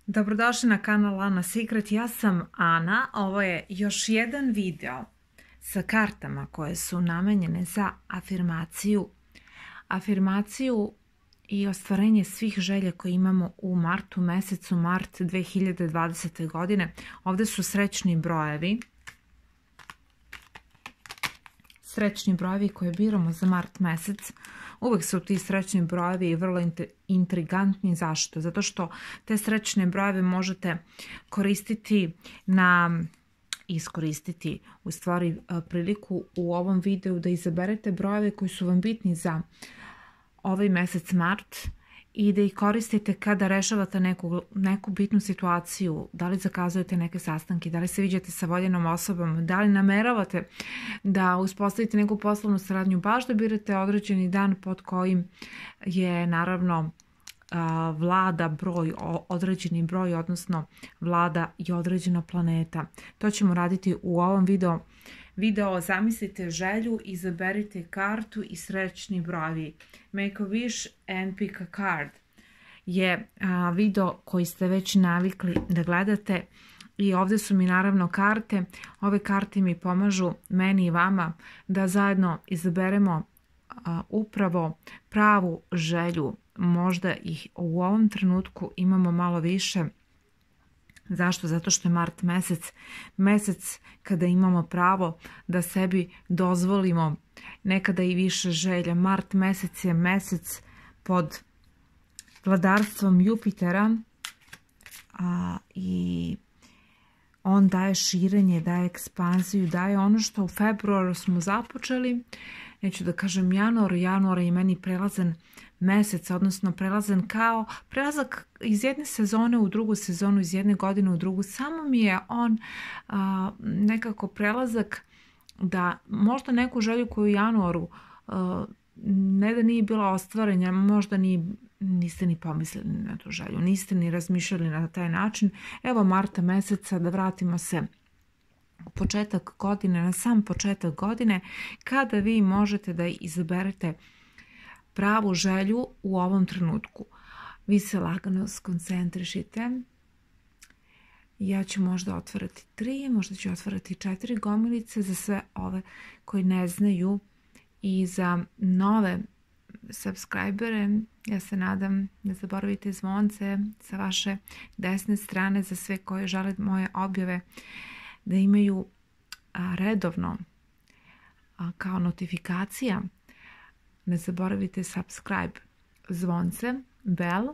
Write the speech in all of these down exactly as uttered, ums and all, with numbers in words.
Dobrodošli na kanal Ana Secret, ja sam Ana, ovo je još jedan video sa kartama koje su namenjene za afirmaciju, afirmaciju i ostvarenje svih želja koje imamo u martu, mesecu mart dve hiljade dvadesete. godine. Ovdje su srećni brojevi, srećni brojevi koje biramo za mart mesec. Uvijek su ti srećni brojevi vrlo intrigantni. Zašto? Zato što te srećne brojeve možete koristiti na iskoristiti u stvari priliku u ovom videu da izaberete brojeve koji su vam bitni za ovaj mesec mart i da ih koristite kada rešavate neku, neku bitnu situaciju, da li zakazujete neke sastanke, da li se viđate sa voljenom osobom, da li nameravate da uspostavite neku poslovnu saradnju, baš da birate određeni dan pod kojim je naravno vlada broj, određeni broj, odnosno vlada i određena planeta. To ćemo raditi u ovom videu. Video zamislite želju, izaberite kartu i srećni brojevi. Make a wish and pick a card je a, video koji ste već navikli da gledate i ovdje su mi naravno karte. Ove karte mi pomažu meni i vama da zajedno izaberemo a, upravo pravu želju. Možda ih u ovom trenutku imamo malo više. Zašto? Zato što je mart mesec, mesec kada imamo pravo da sebi dozvolimo nekada i više želja. Mart mesec je mesec pod vladarstvom Jupitera a, i on daje širenje, daje ekspanziju, daje ono što u februaru smo započeli. Neću da kažem januar, januar je meni prelazan mesec, odnosno prelazan kao prelazak iz jedne sezone u drugu sezonu, iz jedne godine u drugu. Samo mi je on a, nekako prelazak da možda neku želju koju u januaru a, ne da nije bila ostvarenja, možda ni, niste ni pomislili na tu želju, niste ni razmišljali na taj način. Evo marta meseca, da vratimo se u početak godine, na sam početak godine, kada vi možete da izaberete pravu želju u ovom trenutku. Vi se lagano skoncentrišite. Ja ću možda otvarati tri, možda ću otvarati četiri gomilice za sve ove koji ne znaju i za nove subscribere. Ja se nadam, ne zaboravite zvonce sa vaše desne strane za sve koji žele moje objave da imaju a, redovno a, kao notifikacija. Ne zaboravite subscribe, zvonce, bell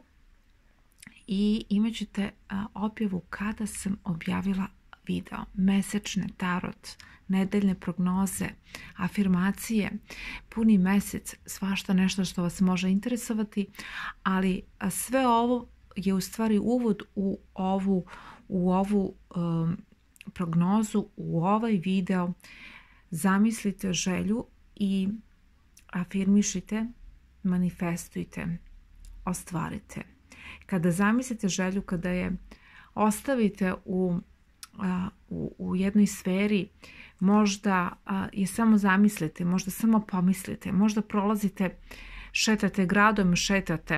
i imat ćete a, objavu kada sam objavila video, mesečne tarot, nedeljne prognoze, afirmacije, puni mesec, svašta nešto što vas može interesovati, ali a, sve ovo je u stvari uvod u ovu, u ovu um, prognozu, u ovaj video. Zamislite želju i afirmišite, manifestujte, ostvarite. Kada zamislite želju, kada je ostavite u, a, u, u jednoj sferi, možda a, je samo zamislite, možda samo pomislite, možda prolazite, šetate gradom, šetate,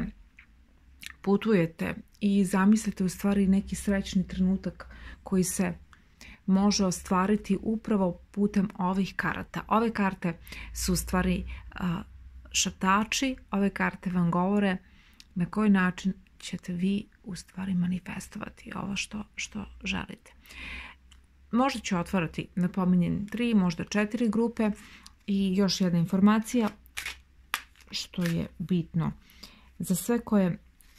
putujete i zamislite u stvari neki srećni trenutak koji se može ostvariti upravo putem ovih karata. Ove karte su u stvari a, šartači, ove karte vam govore na koji način ćete vi u stvari manifestovati ovo što, što želite. Možda ću otvarati, napominjem, tri, možda četiri grupe i još jedna informacija što je bitno za sve koje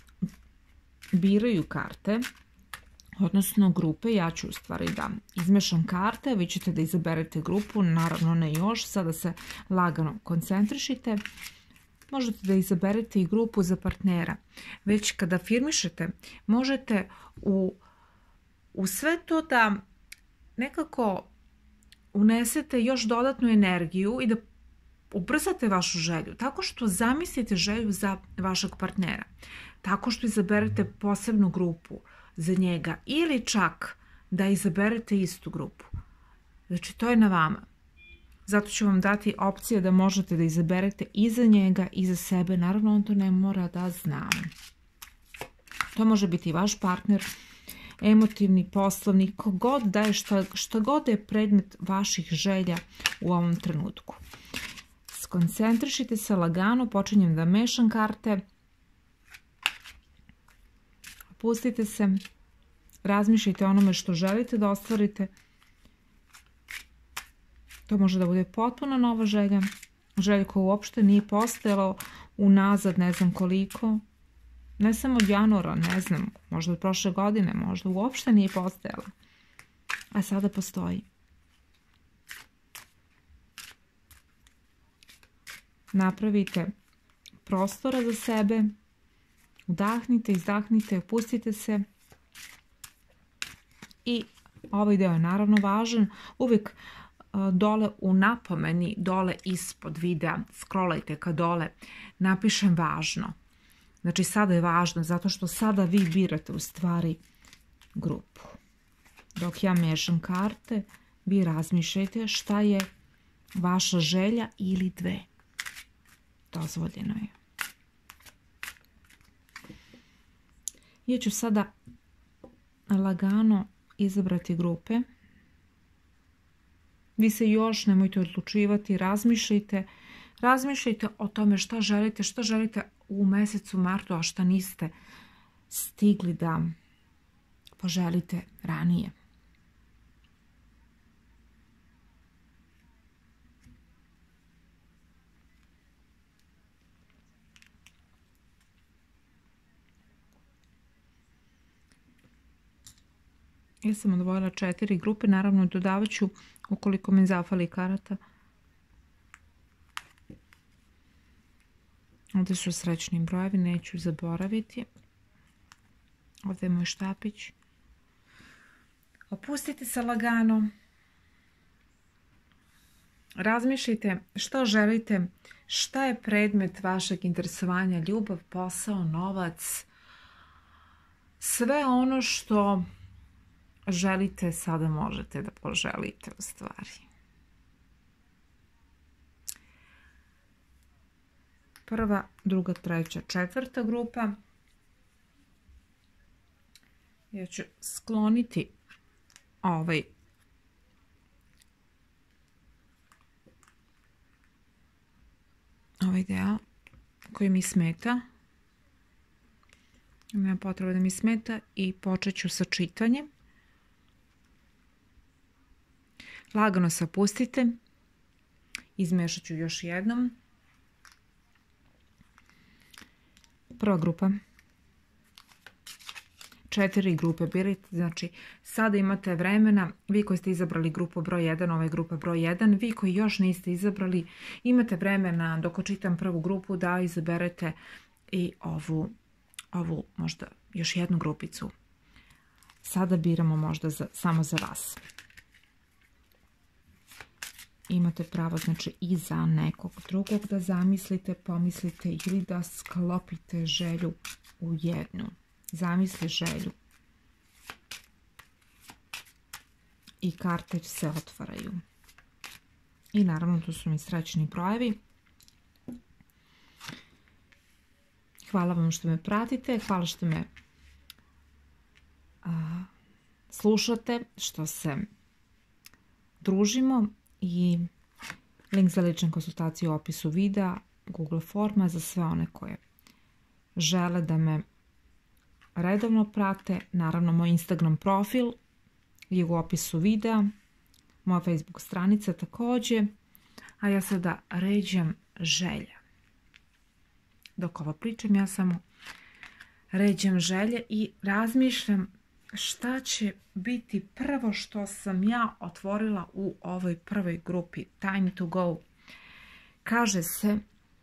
biraju karte, odnosno grupe. Ja ću u stvari da izmešam karte, vi ćete da izaberete grupu, naravno ne još, sada se lagano koncentrišite. Možete da izaberete i grupu za partnera. Već kada afirmišete, možete u, u sve to da nekako unesete još dodatnu energiju i da ubrzate vašu želju, tako što zamislite želju za vašeg partnera, tako što izaberete posebnu grupu za njega ili čak da izaberete istu grupu. Znači to je na vama. Zato ću vam dati opcije da možete da izaberete i za njega i za sebe. Naravno on to ne mora da zna. To može biti i vaš partner, emotivni, poslovni, kogod da je, šta, šta god je predmet vaših želja u ovom trenutku. Skoncentrišite se lagano, počinjem da mešam karte. Pustite se, razmišljajte o onome što želite da ostvarite. To može da bude potpuno nova želja, želja koja uopšte nije postojala unazad ne znam koliko, ne samo od januara, ne znam, možda od prošle godine, možda uopšte nije postojala, a sada postoji. Napravite prostora za sebe, udahnite, izdahnite, opustite se i ovaj deo je naravno važan. Uvijek dole u napomeni, dole ispod videa, scrollajte ka dole, napišem važno. Znači sada je važno zato što sada vi birate u stvari grupu. Dok ja mešam karte, vi razmišljajte šta je vaša želja ili dve. Dozvoljeno je. Ja ću sada lagano izabrati grupe. Vi se još nemojte odlučivati, razmišljajte. Razmišljajte o tome šta želite, šta želite u mesecu martu, a šta niste stigli da poželite ranije. Ja sam odvojila četiri grupe, naravno dodavat ću ukoliko mi zafali karata. Ovdje su srećni brojevi, neću zaboraviti. Ovdje je moj štapić. Opustite se lagano. Razmišljajte što želite, šta je predmet vašeg interesovanja, ljubav, posao, novac. Sve ono što želite sada možete da poželite u stvari. Prva, druga, treća, četvrta grupa. Ja ću skloniti ovaj ovaj deo koji mi smeta. Nema potrebe da mi smeta i počet ću sa čitanjem. Lagano se opustite. Izmešat ću još jednom. Prva grupa. Četiri grupe birajte, znači sada imate vremena, vi koji ste izabrali grupu broj jedan, ova je grupa broj jedan, vi koji još niste izabrali, imate vremena dok očitam prvu grupu da izaberete i ovu, ovu možda još jednu grupicu. Sada biramo možda za, samo za vas. Imate pravo znači i za nekog drugog da zamislite, pomislite ili da sklopite želju u jednu. Zamisli želju. I karte se otvaraju. I naravno tu su mi srećni brojevi. Hvala vam što me pratite, hvala što me a, slušate, što se družimo. I link za lične konsultacije u opisu videa, Google forma za sve one koje žele da me redovno prate. Naravno, moj Instagram profil je u opisu videa, moja Facebook stranica također, a ja sada ređam želje. Dok ovo pričam, ja samo ređam želje i razmišljam šta će biti prvo što sam ja otvorila u ovoj prvoj grupi Time to go. Kaže se,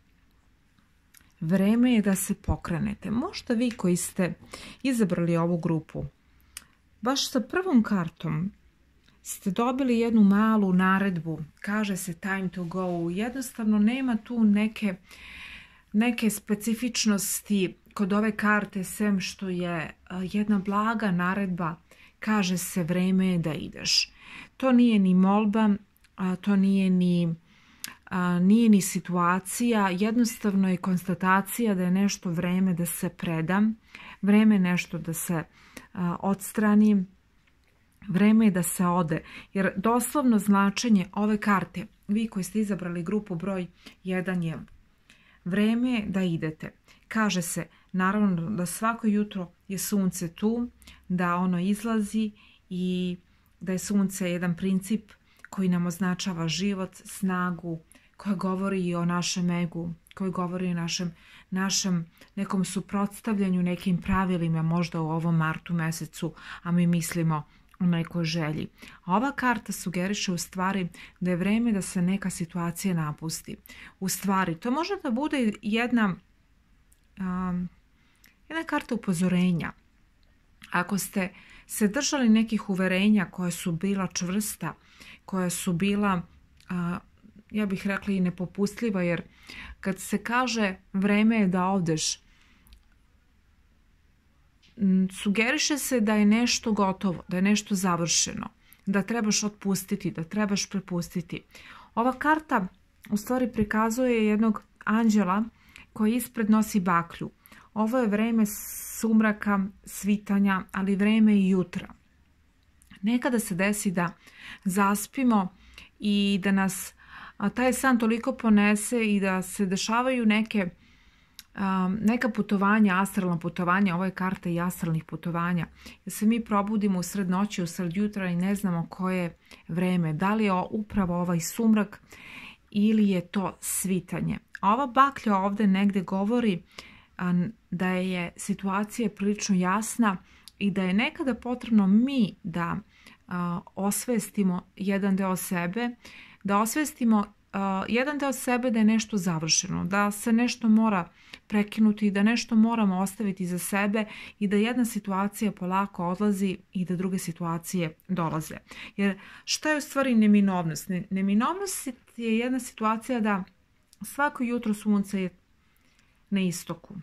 vreme je da se pokrenete. Možda vi koji ste izabrali ovu grupu, baš sa prvom kartom ste dobili jednu malu naredbu. Kaže se time to go. Jednostavno nema tu neke, neke specifičnosti kod ove karte, sem što je jedna blaga naredba. Kaže se vreme je da ideš. To nije ni molba, to nije ni a, nije ni situacija, jednostavno je konstatacija da je nešto vreme da se preda, vreme je nešto da se a, odstrani, vreme je da se ode. Jer doslovno značenje ove karte, vi koji ste izabrali grupu broj jedan, je vreme je da idete. Kaže se naravno da svako jutro je sunce tu, da ono izlazi i da je sunce jedan princip koji nam označava život, snagu, koja govori i o našem egu, koji govori o našem, našem nekom suprotstavljanju, nekim pravilima možda u ovom martu mesecu, a mi mislimo o nekoj želji. Ova karta sugeriše u stvari da je vreme da se neka situacija napusti. U stvari, to može da bude jedna, um, jedna karta upozorenja. Ako ste se držali nekih uverenja koja su bila čvrsta, koja su bila, uh, ja bih rekla, i nepopustljiva, jer kad se kaže vreme je da odeš, sugeriše se da je nešto gotovo, da je nešto završeno, da trebaš otpustiti, da trebaš prepustiti. Ova karta u stvari prikazuje jednog anđela koji ispred nosi baklju. Ovo je vreme sumraka, svitanja, ali vreme i jutra. Nekada se desi da zaspimo i da nas taj san toliko ponese i da se dešavaju neke Um, neka putovanja, astralna putovanja, ovo je karta i astralnih putovanja, da se mi probudimo u sred noći, u sred jutra i ne znamo koje je vreme, da li je upravo ovaj sumrak ili je to svitanje. A ova baklja ovdje negdje govori um, da je situacija prilično jasna i da je nekada potrebno mi da uh, osvestimo jedan deo sebe, da osvestimo Uh, jedan deo sebe da je nešto završeno, da se nešto mora prekinuti, da nešto moramo ostaviti za sebe i da jedna situacija polako odlazi i da druge situacije dolaze. Jer šta je u stvari neminovnost? Neminovnost je jedna situacija da svako jutro sunce je na istoku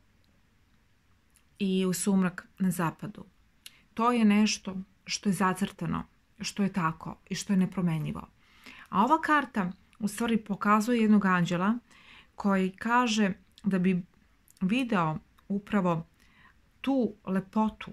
i u sumrak na zapadu. To je nešto što je zacrtano, što je tako i što je nepromenjivo. A ova karta u stvari pokazuje jednog anđela koji kaže da bi video upravo tu lepotu,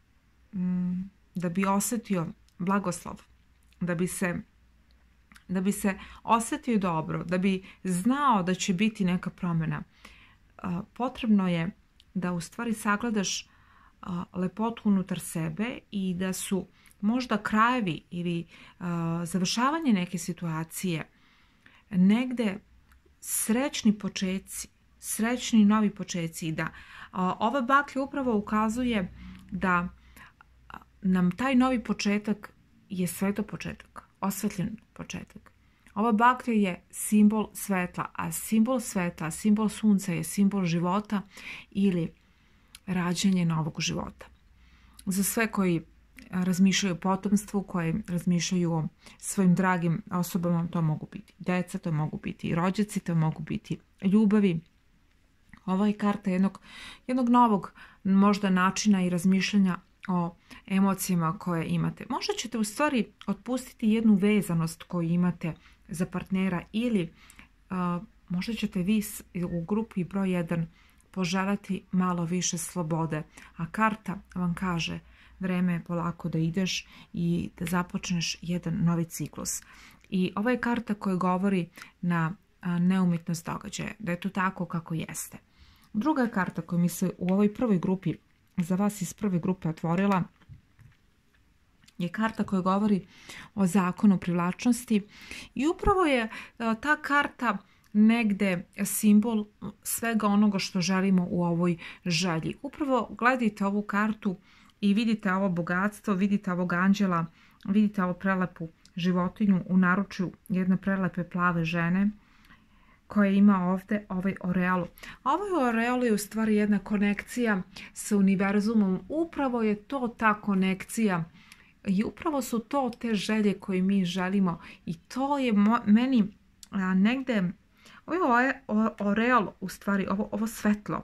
da bi osjetio blagoslov, da bi se, da bi se osjetio dobro, da bi znao da će biti neka promjena. Potrebno je da u stvari sagledaš lepotu unutar sebe i da su možda krajevi ili završavanje neke situacije negde srećni počeci, srećni novi počeci i da a, ova baklja upravo ukazuje da nam taj novi početak je sveto početak, osvetljen početak. Ova baklja je simbol svetla, a simbol svetla, simbol sunca je simbol života ili rađanje novog života. Za sve koji razmišljaju o potomstvu, koji razmišljaju o svojim dragim osobama, to mogu biti deca, to mogu biti i rođaci, to mogu biti ljubavi. Ova je karta jednog, jednog novog možda načina i razmišljanja o emocijama koje imate. Možda ćete u stvari otpustiti jednu vezanost koju imate za partnera ili uh, možda ćete vi u grupi broj jedan poželjeti malo više slobode, a karta vam kaže vreme je polako da ideš i da započneš jedan novi ciklus. I ova je karta koja govori na neumitnost događaja, da je to tako kako jeste. Druga karta koja mi se u ovoj prvoj grupi, za vas iz prve grupe otvorila, je karta koja govori o zakonu privlačnosti i upravo je ta karta negde simbol svega onoga što želimo u ovoj želji. Upravo gledajte ovu kartu i vidite ovo bogatstvo, vidite ovog anđela, vidite ovo prelepu životinju u naručju jedne prelepe plave žene koja ima ovdje ovaj oreol. Ovaj oreol je u stvari jedna konekcija sa univerzumom. Upravo je to ta konekcija i upravo su to te želje koje mi želimo i to je meni a, negde ovaj oreol, u stvari ovo, ovo svetlo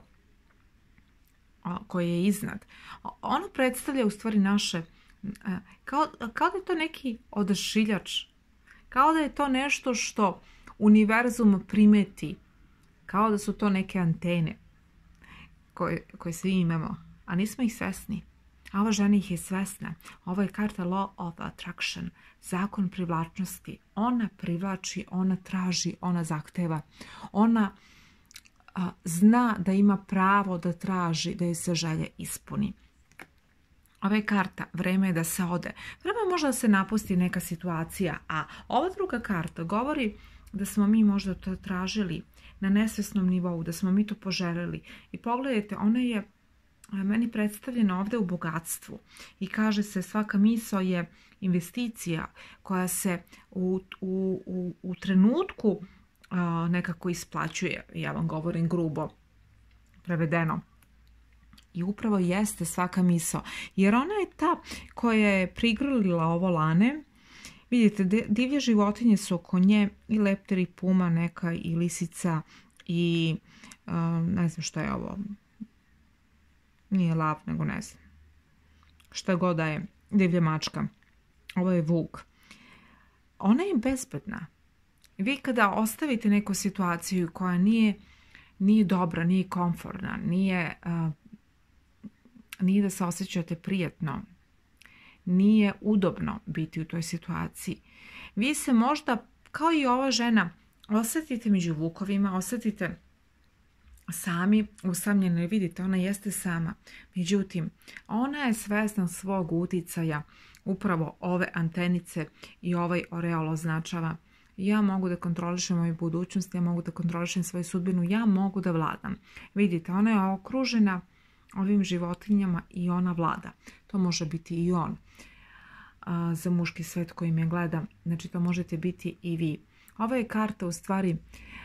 koje je iznad, ono predstavlja u stvari naše, kao, kao da je to neki odašiljač, kao da je to nešto što univerzum primeti, kao da su to neke antene koje, koje svi imamo, a nismo ih svesni. A ova žena ih je svesna. Ovo je karta Law of Attraction, zakon privlačnosti. Ona privlači, ona traži, ona zahteva. Ona a, zna da ima pravo da traži, da je se želje ispuni. Ova je karta, vreme je da se ode. Vreme je možda da se napusti neka situacija, a ova druga karta govori da smo mi možda to tražili na nesvesnom nivou, da smo mi to poželjeli. I pogledajte, ona je meni predstavljena ovdje u bogatstvu i kaže se svaka misao je investicija koja se u, u, u, u trenutku a, nekako isplaćuje. Ja vam govorim grubo prevedeno. I upravo jeste svaka misao. Jer ona je ta koja je prigrlila ovo lane. Vidite, divlje životinje su oko nje, i leptir, i puma neka, i lisica, i um, ne znam što je ovo. Nije lav, nego ne znam. Šta god da je, divlja mačka. Ovo je vuk. Ona je bezbedna. Vi kada ostavite neku situaciju koja nije, nije dobra, nije komfortna, nije, uh, nije da se osjećate prijatno, nije udobno biti u toj situaciji. Vi se možda, kao i ova žena, osjetite među vukovima, osjetite sami, usamljene, vidite, ona jeste sama. Međutim, ona je svesna svog uticaja, upravo ove antenice i ovaj oreol označava. Ja mogu da kontrolišem moju budućnost, ja mogu da kontrolišem svoju sudbinu, ja mogu da vladam. Vidite, ona je okružena ovim životinjama i ona vlada. To može biti i on. A, za muški svet koji me gleda, znači to možete biti i vi. Ova je karta u stvari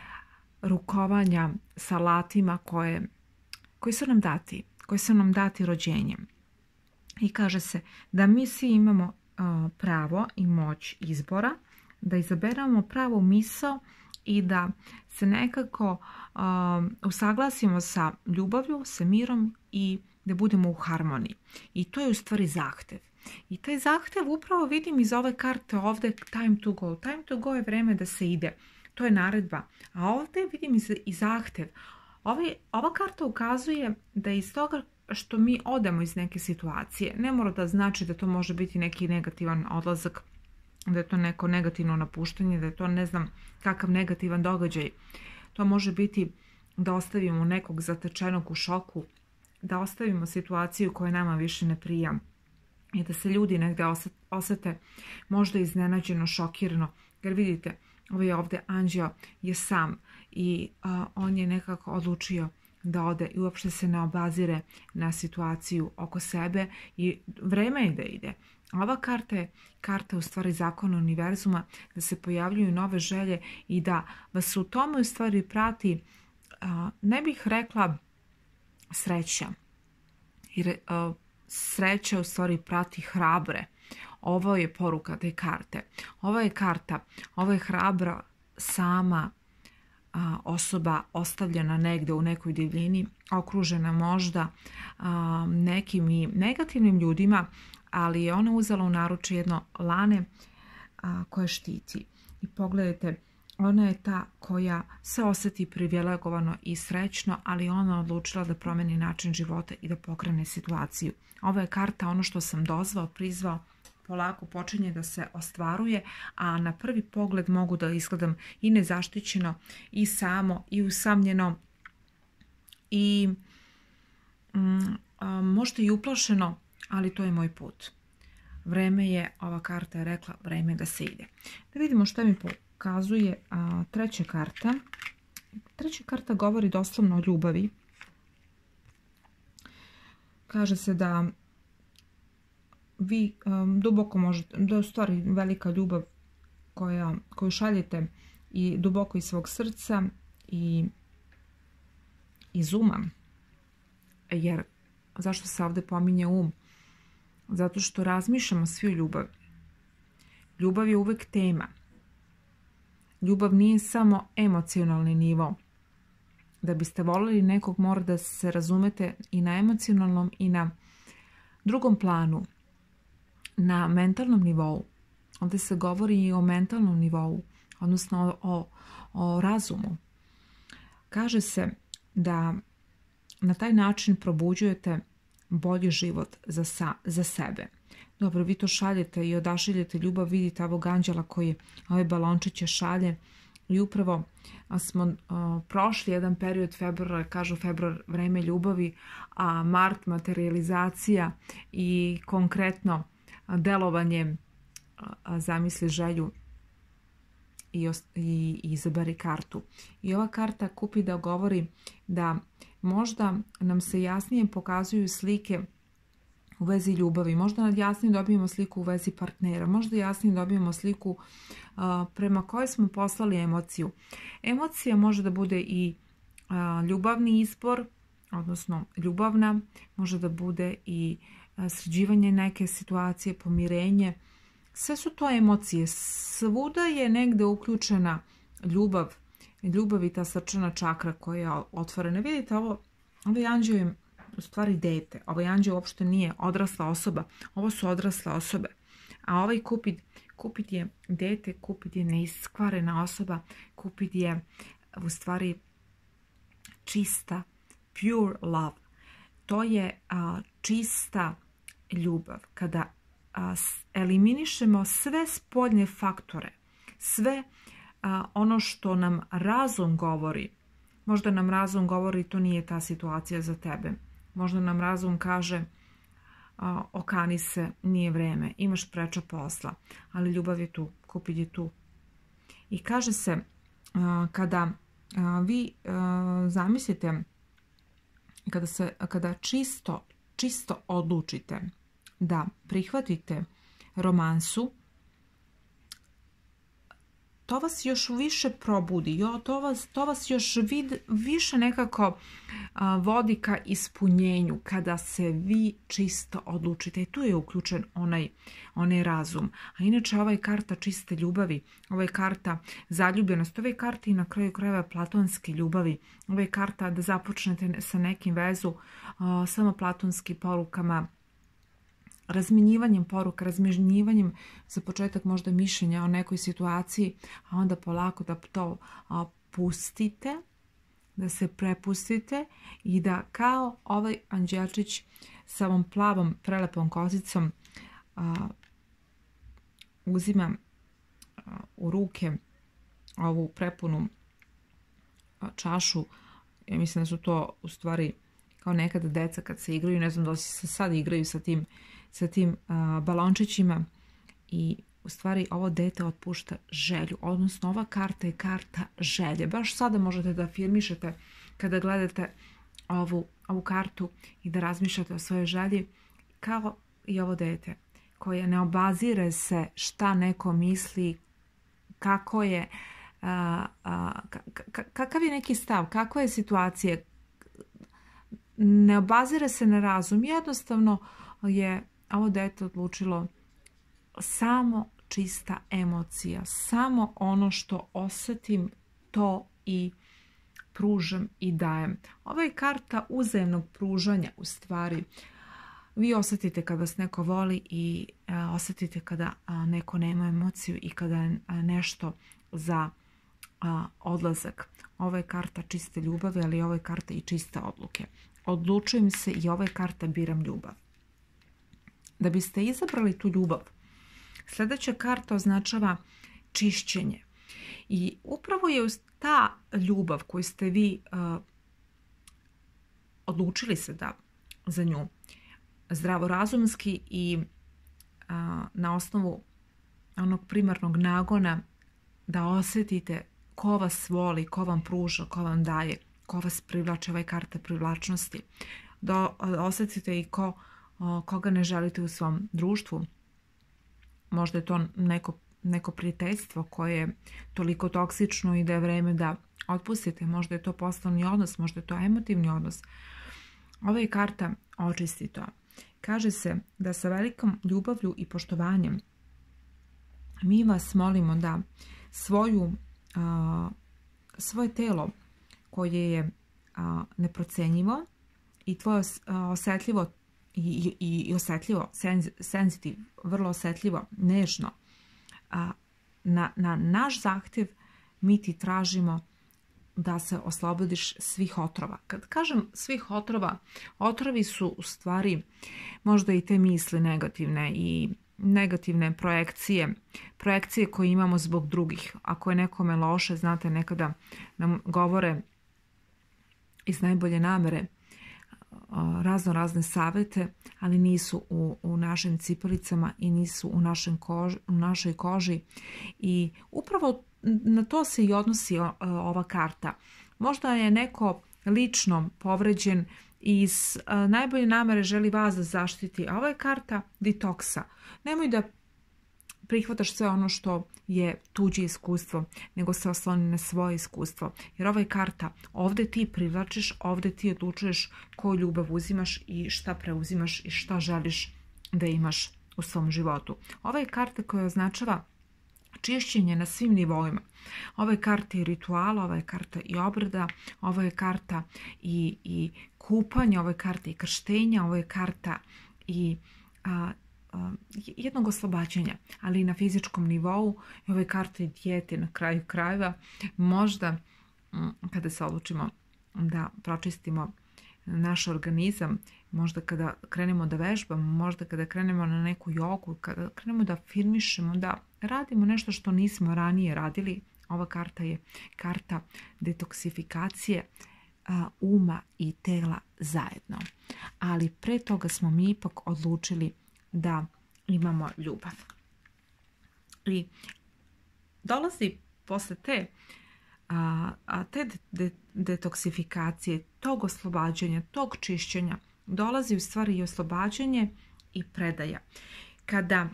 rukovanja sa alatima koje, koji su nam dati, koji su nam dati rođenjem. I kaže se da mi svi imamo uh, pravo i moć izbora, da izaberamo pravu misao i da se nekako uh, usaglasimo sa ljubavlju, sa mirom i da budemo u harmoniji. I to je u stvari zahtev. I taj zahtev upravo vidim iz ove karte ovdje, time to go. Time to go je vreme da se ide. To je naredba. A ovdje vidim i zahtev. Ovaj, ova karta ukazuje da iz toga što mi odemo iz neke situacije, ne mora da znači da to može biti neki negativan odlazak, da je to neko negativno napuštanje, da je to ne znam kakav negativan događaj. To može biti da ostavimo nekog zatečenog u šoku, da ostavimo situaciju koja nama više ne prija i da se ljudi negdje osete možda iznenađeno, šokirano. Jer vidite, ovaj ovdje anđeo je sam i a, on je nekako odlučio da ode i uopšte se ne obazire na situaciju oko sebe i vreme je da ide. Ova karta je karta u stvari zakona univerzuma, da se pojavljuju nove želje i da vas u tome u stvari prati, a, ne bih rekla sreća, jer a, sreća u stvari prati hrabre. Ovo je poruka te karte. Ova je karta, ovo je hrabra sama a, osoba ostavljena negdje u nekoj divljini, okružena možda a, nekim i negativnim ljudima, ali je ona uzela u naručje jedno lane a, koje štiti. I pogledajte, ona je ta koja se osjeti privilegovano i srećno, ali ona odlučila da promeni način života i da pokrene situaciju. Ova je karta, ono što sam dozvao, prizvao, polako počinje da se ostvaruje, a na prvi pogled mogu da izgledam i nezaštićeno, i samo, i usamljeno, i mm, a, možda i uplašeno, ali to je moj put. Vreme je, ova karta je rekla, vreme da se ide. Da vidimo što mi pokazuje a, treća karta. Treća karta govori doslovno o ljubavi. Kaže se da vi um, duboko možete, da je u stvari velika ljubav koja, koju šaljete i duboko iz svog srca i iz uma. Jer zašto se ovdje pominje um? Zato što razmišljamo svi o ljubavi. Ljubav je uvek tema. Ljubav nije samo emocionalni nivo. Da biste voljeli nekog, mora da se razumete i na emocionalnom i na drugom planu. Na mentalnom nivou. Ovdje se govori i o mentalnom nivou. odnosno o, o razumu. Kaže se da na taj način probuđujete bolji život za, sa, za sebe. Dobro, vi to šaljete i odašiljete ljubav, vidite ovog anđela koji ove balončiće šalje i upravo smo uh, prošli jedan period februara, kažu februar vreme ljubavi, a mart materializacija i konkretno delovanje, uh, zamisli želju i, i, i izaberi kartu. I ova karta Kupida govori da možda nam se jasnije pokazuju slike u vezi ljubavi, možda jasnije dobijemo sliku u vezi partnera, možda jasnije dobijemo sliku uh, prema kojoj smo poslali emociju. Emocija može da bude i uh, ljubavni izbor, odnosno ljubavna, može da bude i uh, sređivanje neke situacije, pomirenje. Sve su to emocije. Svuda je negde uključena ljubav, ljubav i ta srčana čakra koja je otvorena. Vidite, ovo, ovaj anđeo je u stvari dete. Ovaj anđeo uopšte nije odrasla osoba. Ovo su odrasle osobe. A ovaj Kupid, Kupid je dete, Kupid je neiskvarena osoba, Kupid je u stvari čista, pure love. To je a, čista ljubav. Kada a, eliminišemo sve spoljne faktore, sve a, ono što nam razum govori, možda nam razum govori to nije ta situacija za tebe. Možda nam razum kaže a, okani se, nije vreme, imaš preča posla, ali ljubav je tu, Kupid je tu. I kaže se a, kada a, vi a, zamislite, kada, se, kada čisto, čisto odlučite da prihvatite romansu, to vas još više probudi, jo, to, vas, to vas još vid, više nekako a, vodi ka ispunjenju kada se vi čisto odlučite. I tu je uključen onaj, onaj razum. A inače ova je karta čiste ljubavi, ova je karta zaljubljenosti, ova je karta i na kraju krajeva platonske ljubavi, ova je karta da započnete sa nekim vezu a, samo platonskim porukama, razmjenjivanjem poruka, razmjenjivanjem za početak možda mišljenja o nekoj situaciji, a onda polako da to a, pustite, da se prepustite i da kao ovaj anđelčić sa ovom plavom prelepom kozicom a, uzima a, u ruke ovu prepunu a, čašu. Ja mislim da su to u stvari kao nekada deca kad se igraju, ne znam da li se sad igraju sa tim sa tim uh, balončićima i u stvari ovo dete otpušta želju, odnosno ova karta je karta želje. Baš sada možete da afirmišete kada gledate ovu, ovu kartu i da razmišljate o svojoj želji kao i ovo dete koje ne obazire se šta neko misli, kako je uh, uh, kakav je neki stav, kakva je situacija, ne obazire se na razum, jednostavno je ovo dete odlučilo samo čista emocija, samo ono što osjetim to i pružam i dajem. Ovo je karta uzajemnog pružanja u stvari. Vi osjetite kad vas neko voli i a, osjetite kada a, neko nema emociju i kada je a, nešto za a, odlazak. Ovo je karta čiste ljubavi, ali ovo je karta i čiste odluke. Odlučujem se i ovo je karta biram ljubav. Da biste izabrali tu ljubav, sljedeća karta označava čišćenje. I upravo je ta ljubav koju ste vi uh, odlučili se da za nju zdravorazumski i uh, na osnovu onog primarnog nagona da osjetite ko vas voli, ko vam pruža, ko vam daje, ko vas privlače, ovaj karta privlačnosti. Da osjetite i ko koga ne želite u svom društvu. Možda je to neko, neko prijateljstvo koje je toliko toksično i da je vreme da otpustite. Možda je to poslovni odnos, možda je to emotivni odnos. Ova je karta očisti to. Kaže se da sa velikom ljubavlju i poštovanjem mi vas molimo da svoju, a, svoje telo koje je a, neprocenjivo i tvoje a, osjetljivo I, i, i osjetljivo, senz, senzitiv, vrlo osjetljivo, nežno, a, na, na naš zahtjev mi ti tražimo da se oslobodiš svih otrova. Kad kažem svih otrova, otrovi su u stvari možda i te misli negativne i negativne projekcije, projekcije koje imamo zbog drugih. Ako je nekome loše, znate, nekada nam govore iz najbolje namere razno razne savjete, ali nisu u, u našim cipelicama i nisu u, našem kož, u našoj koži. I upravo na to se i odnosi ova karta. Možda je neko lično povređen i iz najbolje namere želi vas da zaštiti. A ova je karta detoksa. Nemoj da prihvataš sve ono što je tuđe iskustvo, nego se osloni na svoje iskustvo. Jer ova je karta, ovdje ti privlačiš, ovdje ti odlučuješ koju ljubav uzimaš i šta preuzimaš i šta želiš da imaš u svom životu. Ova je karta koja označava čišćenje na svim nivoima. Ova je karta i rituala, ova je karta i obreda, ova je karta i, i kupanja, ova je karta i krštenja, ova je karta i a, a, jednog oslobađanja, ali i na fizičkom nivou. I ova je karta i dijete na kraju krajeva. Možda m, kada se odlučimo da pročistimo naš organizam, možda kada krenemo da vežbamo, možda kada krenemo na neku jogu, kada krenemo da afirmišemo, da radimo nešto što nismo ranije radili. Ova karta je karta detoksifikacije a, uma i tela zajedno. Ali pre toga smo mi ipak odlučili da imamo ljubav. I dolazi posle te A, a te de, detoksifikacije, tog oslobađanja, tog čišćenja, dolazi u stvari i oslobađanje i predaja. Kada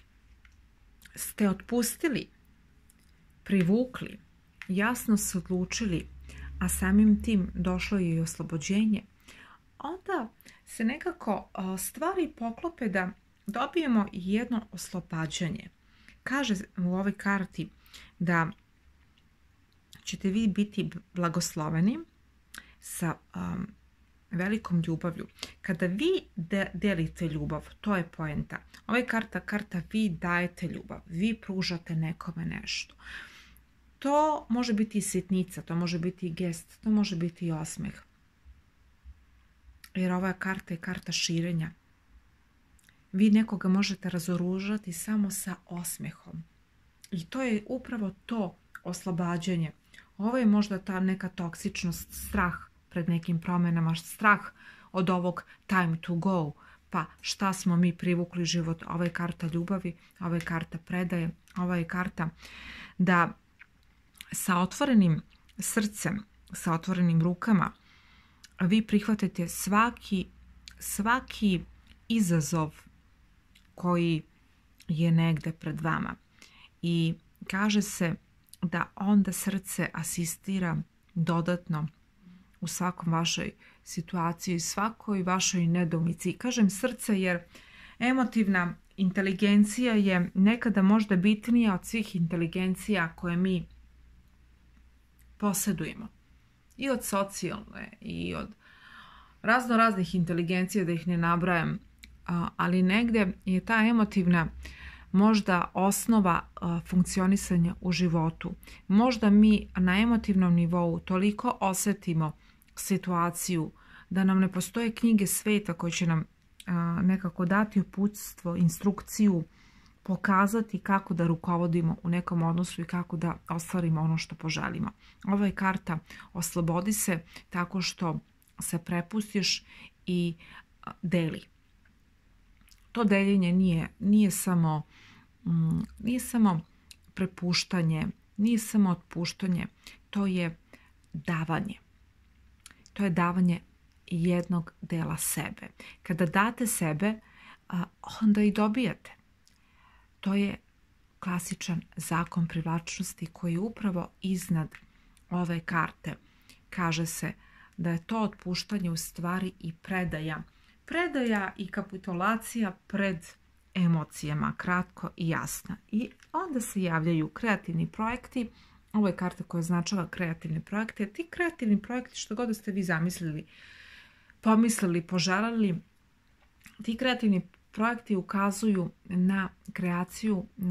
ste otpustili, privukli, jasno se odlučili, a samim tim došlo je i oslobođenje, onda se nekako stvari poklope da dobijemo jedno oslobađanje. Kaže u ovoj karti da ćete vi biti blagosloveni sa um, velikom ljubavlju. Kada vi de delite ljubav, to je poenta. Ova je karta, karta vi dajete ljubav, vi pružate nekome nešto. To može biti i sitnica, to može biti i gest, to može biti i osmeh. Jer ova karta je karta širenja. Vi nekoga možete razoružati samo sa osmehom. I to je upravo to oslobađanje. Ovo je možda ta neka toksičnost, strah pred nekim promjenama, strah od ovog time to go. Pa šta smo mi privukli život? Ova je karta ljubavi, ova je karta predaje, ova je karta da sa otvorenim srcem, sa otvorenim rukama vi prihvatite svaki, svaki izazov koji je negde pred vama. I kaže se da onda srce asistira dodatno u svakom vašoj situaciji, svakoj vašoj nedoumici. Kažem srce jer emotivna inteligencija je nekada možda bitnija od svih inteligencija koje mi posjedujemo. I od socijalne, i od razno raznih inteligencija, da ih ne nabrajam, ali negdje je ta emotivna možda osnova uh, funkcionisanja u životu. Možda mi na emotivnom nivou toliko osjetimo situaciju da nam ne postoje knjige sveta koje će nam uh, nekako dati uputstvo, instrukciju, pokazati kako da rukovodimo u nekom odnosu i kako da ostvarimo ono što poželimo. Ova je karta oslobodi se tako što se prepustiš i uh, deli. To deljenje nije, nije samo mm, nije samo prepuštanje, nije samo otpuštanje, to je davanje. To je davanje jednog dela sebe. Kada date sebe, onda i dobijate. To je klasičan zakon privlačnosti koji je upravo iznad ove karte. Kaže se da je to otpuštanje u stvari i predaja. Predaja i kapitulacija pred emocijama, kratko i jasno. I onda se javljaju kreativni projekti. Ovo je karta koja označava kreativne projekte. Ti kreativni projekti, što god ste vi zamislili, pomislili, poželeli, ti kreativni projekti ukazuju na kreaciju, na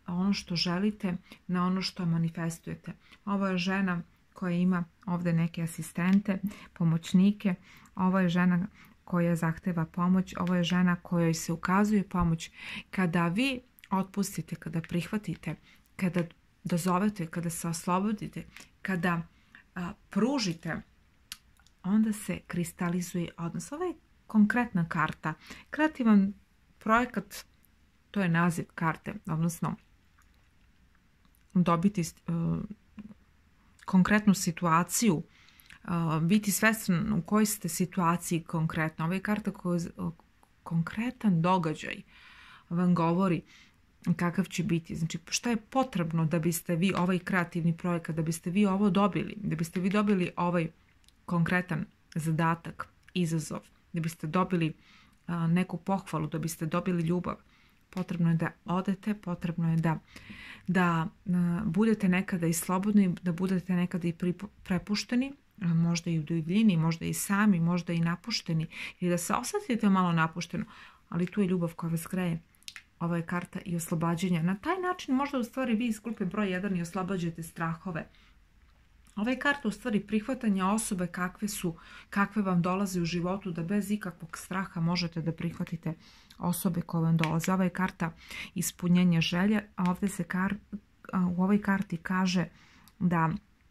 ono što želite, na ono što manifestujete. Ovo je žena koja ima ovdje neke asistente, pomoćnike. Ovo je žena koja zahteva pomoć. Ovo je žena kojoj se ukazuje pomoć. Kada vi otpustite, kada prihvatite, kada dozovete, kada se oslobodite, kada a, pružite, onda se kristalizuje odnos. Ovo je konkretna karta. Kreativan projekat, to je naziv karte, odnosno dobiti uh, konkretnu situaciju, uh, biti svestan u kojoj ste situaciji konkretno. Ovo je karta koja uh, konkretan događaj vam govori kakav će biti. Znači, šta je potrebno da biste vi ovaj kreativni projekat, da biste vi ovo dobili, da biste vi dobili ovaj konkretan zadatak, izazov, da biste dobili uh, neku pohvalu, da biste dobili ljubav. Potrebno je da odete, potrebno je da, da uh, budete nekada i slobodni, da budete nekada i pripu, prepušteni, uh, možda i u divljini, možda i sami, možda i napušteni, ili da se osjetite malo napušteno, ali tu je ljubav koja vas greje. Ovo je karta i oslobađanja. Na taj način možda u stvari vi iz grupe broj jedan i oslobađate strahove. Ova je karta u stvari prihvatanja osobe kakve su, kakve vam dolaze u životu, da bez ikakvog straha možete da prihvatite osobe koje vam dolaze. Ova je karta ispunjenja želje, a ovdje se kar, u ovoj karti kaže da,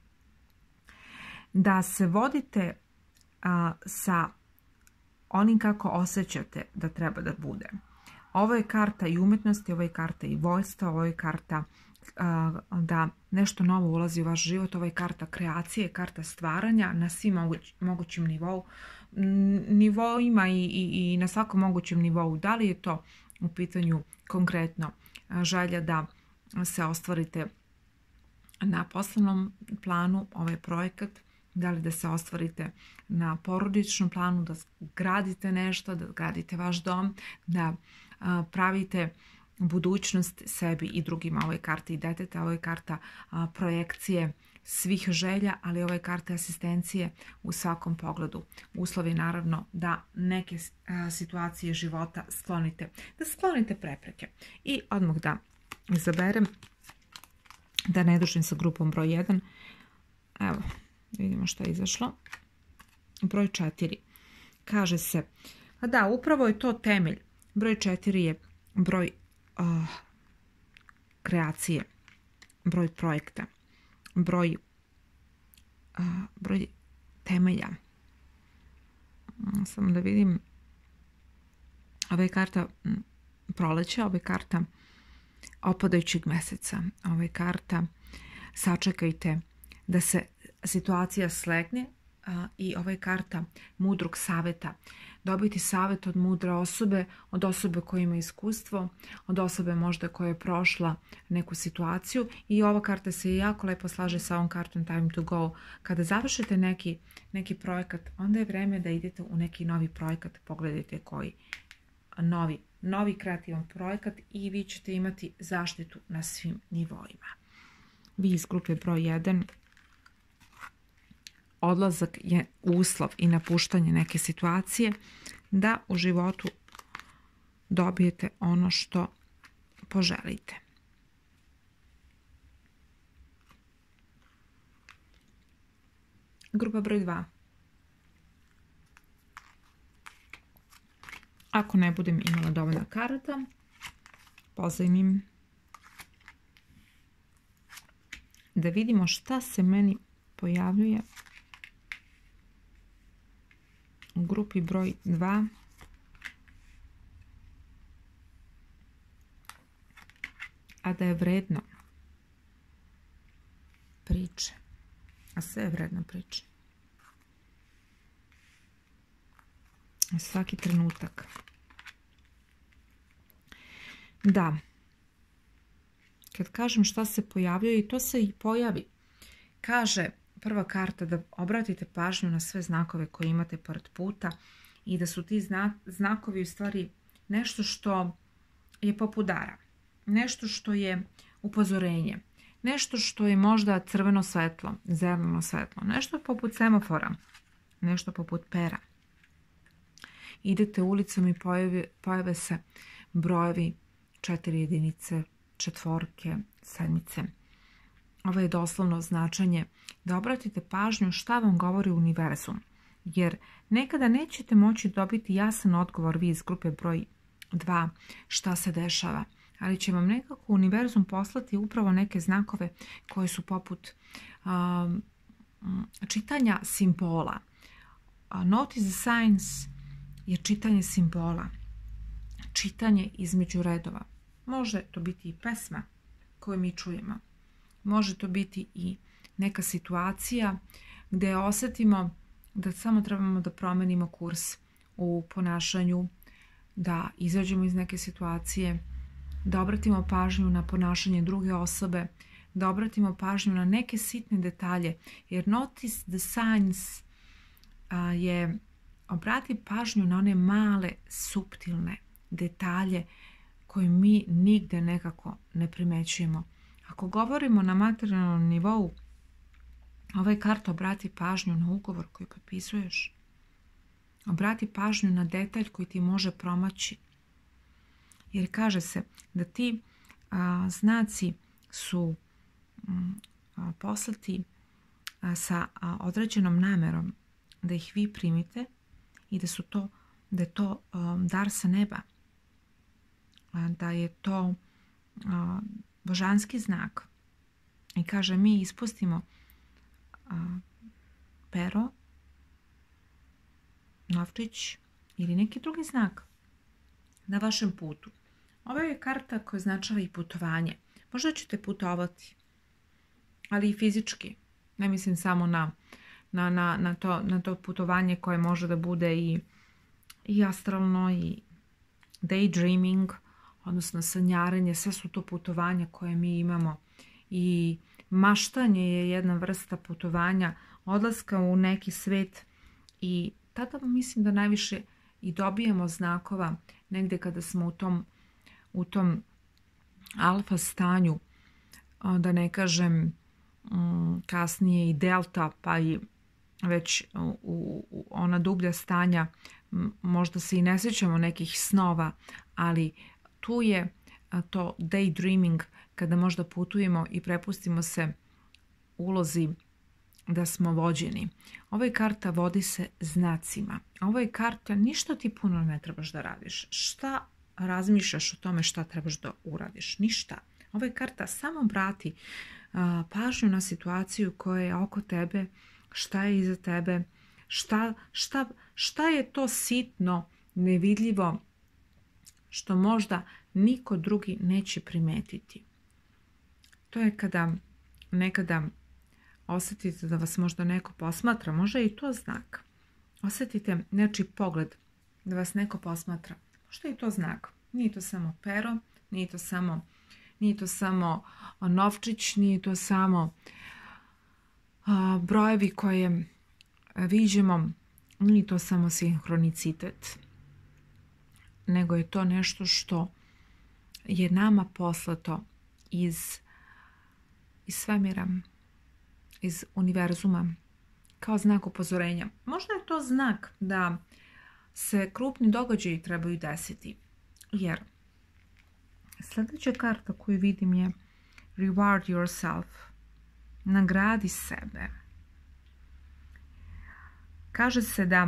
da se vodite a, sa onim kako osjećate da treba da bude. Ovo je karta i umetnosti, ovo je karta i voljstva, ovo je karta da nešto novo ulazi u vaš život. Ovo je karta kreacije, karta stvaranja na svim moguć, mogućim nivou, nivoima i, i, i na svakom mogućem nivou. Da li je to u pitanju konkretno želja da se ostvarite na poslovnom planu, ovaj projekat, da li da se ostvarite na porodičnom planu, da gradite nešto, da gradite vaš dom, da a, pravite budućnost sebi i drugima. Ovo je karta i deteta, ovo je karta a, projekcije svih želja, ali ovo je karta asistencije u svakom pogledu. Uslov je naravno da neke a, situacije života sklonite, da sklonite prepreke. I odmah da izaberem, da ne dužim sa grupom broj jedan. Evo, vidimo što je izašlo. Broj četiri. Kaže se, a da, upravo je to temelj. Broj četiri je broj uh, kreacije, broj projekta, broj, uh, broj temelja. Samo da vidim. Ova je karta proleća, ova je karta opadajućeg meseca, ova je karta sačekajte da se situacija slegne, a, i ova je karta mudrog savjeta. Dobiti savjet od mudre osobe, od osobe koja ima iskustvo, od osobe možda koja je prošla neku situaciju, i ova karta se jako lepo slaže sa ovom kartom Time to Go. Kada završite neki, neki projekat, onda je vreme da idete u neki novi projekat. Pogledajte koji novi, novi kreativan projekat i vi ćete imati zaštitu na svim nivoima. Vi iz grupe broj jedan, odlazak je uslov i napuštanje neke situacije da u životu dobijete ono što poželite. Grupa broj dva. Ako ne budem imala dovoljna karata, pozajmim da vidimo šta se meni pojavljuje u grupi broj dva. A da je vredno priče. A sve je vredno priče. Svaki trenutak. Da. Kad kažem šta se pojavljuje, i to se i pojavi. Kaže prva karta da obratite pažnju na sve znakove koje imate pored puta i da su ti znakovi u stvari nešto što je poput dara. Nešto što je upozorenje. Nešto što je možda crveno svetlo, zeleno svetlo. Nešto poput semafora. Nešto poput pera. Idete ulicom i pojave, pojave se brojevi četiri jedinice, četvorke, sedmice. Ovo je doslovno značenje da obratite pažnju šta vam govori univerzum, jer nekada nećete moći dobiti jasan odgovor vi iz grupe broj dva šta se dešava, ali će vam nekako univerzum poslati upravo neke znakove koje su poput um, čitanja simbola. Uh, notice the signs je čitanje simbola, čitanje između redova. Može to biti i pesma koju mi čujemo. Može to biti i neka situacija gdje osjetimo da samo trebamo da promenimo kurs u ponašanju, da izađemo iz neke situacije, da obratimo pažnju na ponašanje druge osobe, da obratimo pažnju na neke sitne detalje, jer notice the signs a, je obrati pažnju na one male, suptilne detalje koje mi nigde nekako ne primećujemo. Ako govorimo na materijalnom nivou, ovaj karta obrati pažnju na ugovor koji potpisuješ. Obrati pažnju na detalj koji ti može promaći. Jer kaže se da ti a, znaci su m, a, poslati a, sa a, određenom namerom da ih vi primite i da su to, da je to a, dar sa neba. A, da je to a, božanski znak. I kaže mi ispustimo a, pero, novčić ili neki drugi znak na vašem putu. Ovo je karta koja označava i putovanje. Možda ćete putovati, ali i fizički. Ne mislim samo na, na, na, na, to, na to putovanje koje može da bude i, i astralno i daydreaming, odnosno sanjarenje. Sve su to putovanja koje mi imamo. I maštanje je jedna vrsta putovanja, odlaska u neki svet i tada mislim da najviše i dobijemo znakova negdje kada smo u tom, u tom alfa stanju, da ne kažem kasnije i delta, pa i već u, u ona dublja stanja, možda se i ne sjećamo nekih snova, ali tu je to daydreaming, kada možda putujemo i prepustimo se ulozi da smo vođeni. Ovo je karta vodi se znacima. Ovo je karta ništa ti puno ne trebaš da radiš. Šta razmišljaš o tome šta trebaš da uradiš? Ništa. Ovo je karta samo brati a, pažnju na situaciju koja je oko tebe, šta je iza tebe, šta, šta, šta je to sitno, nevidljivo, što možda niko drugi neće primetiti. To je kada nekada osjetite da vas možda neko posmatra, možda je i to znak. Osjetite nečiji pogled da vas neko posmatra, možda je i to znak. Nije to samo pero, nije to samo, nije to samo novčić, nije to samo a, brojevi koje viđemo, nije to samo sinhronicitet, nego je to nešto što je nama poslato iz, iz svemira, iz univerzuma, kao znak upozorenja. Možda je to znak da se krupni događaji trebaju desiti, jer sljedeća karta koju vidim je Reward yourself, nagradi sebe. Kaže se da,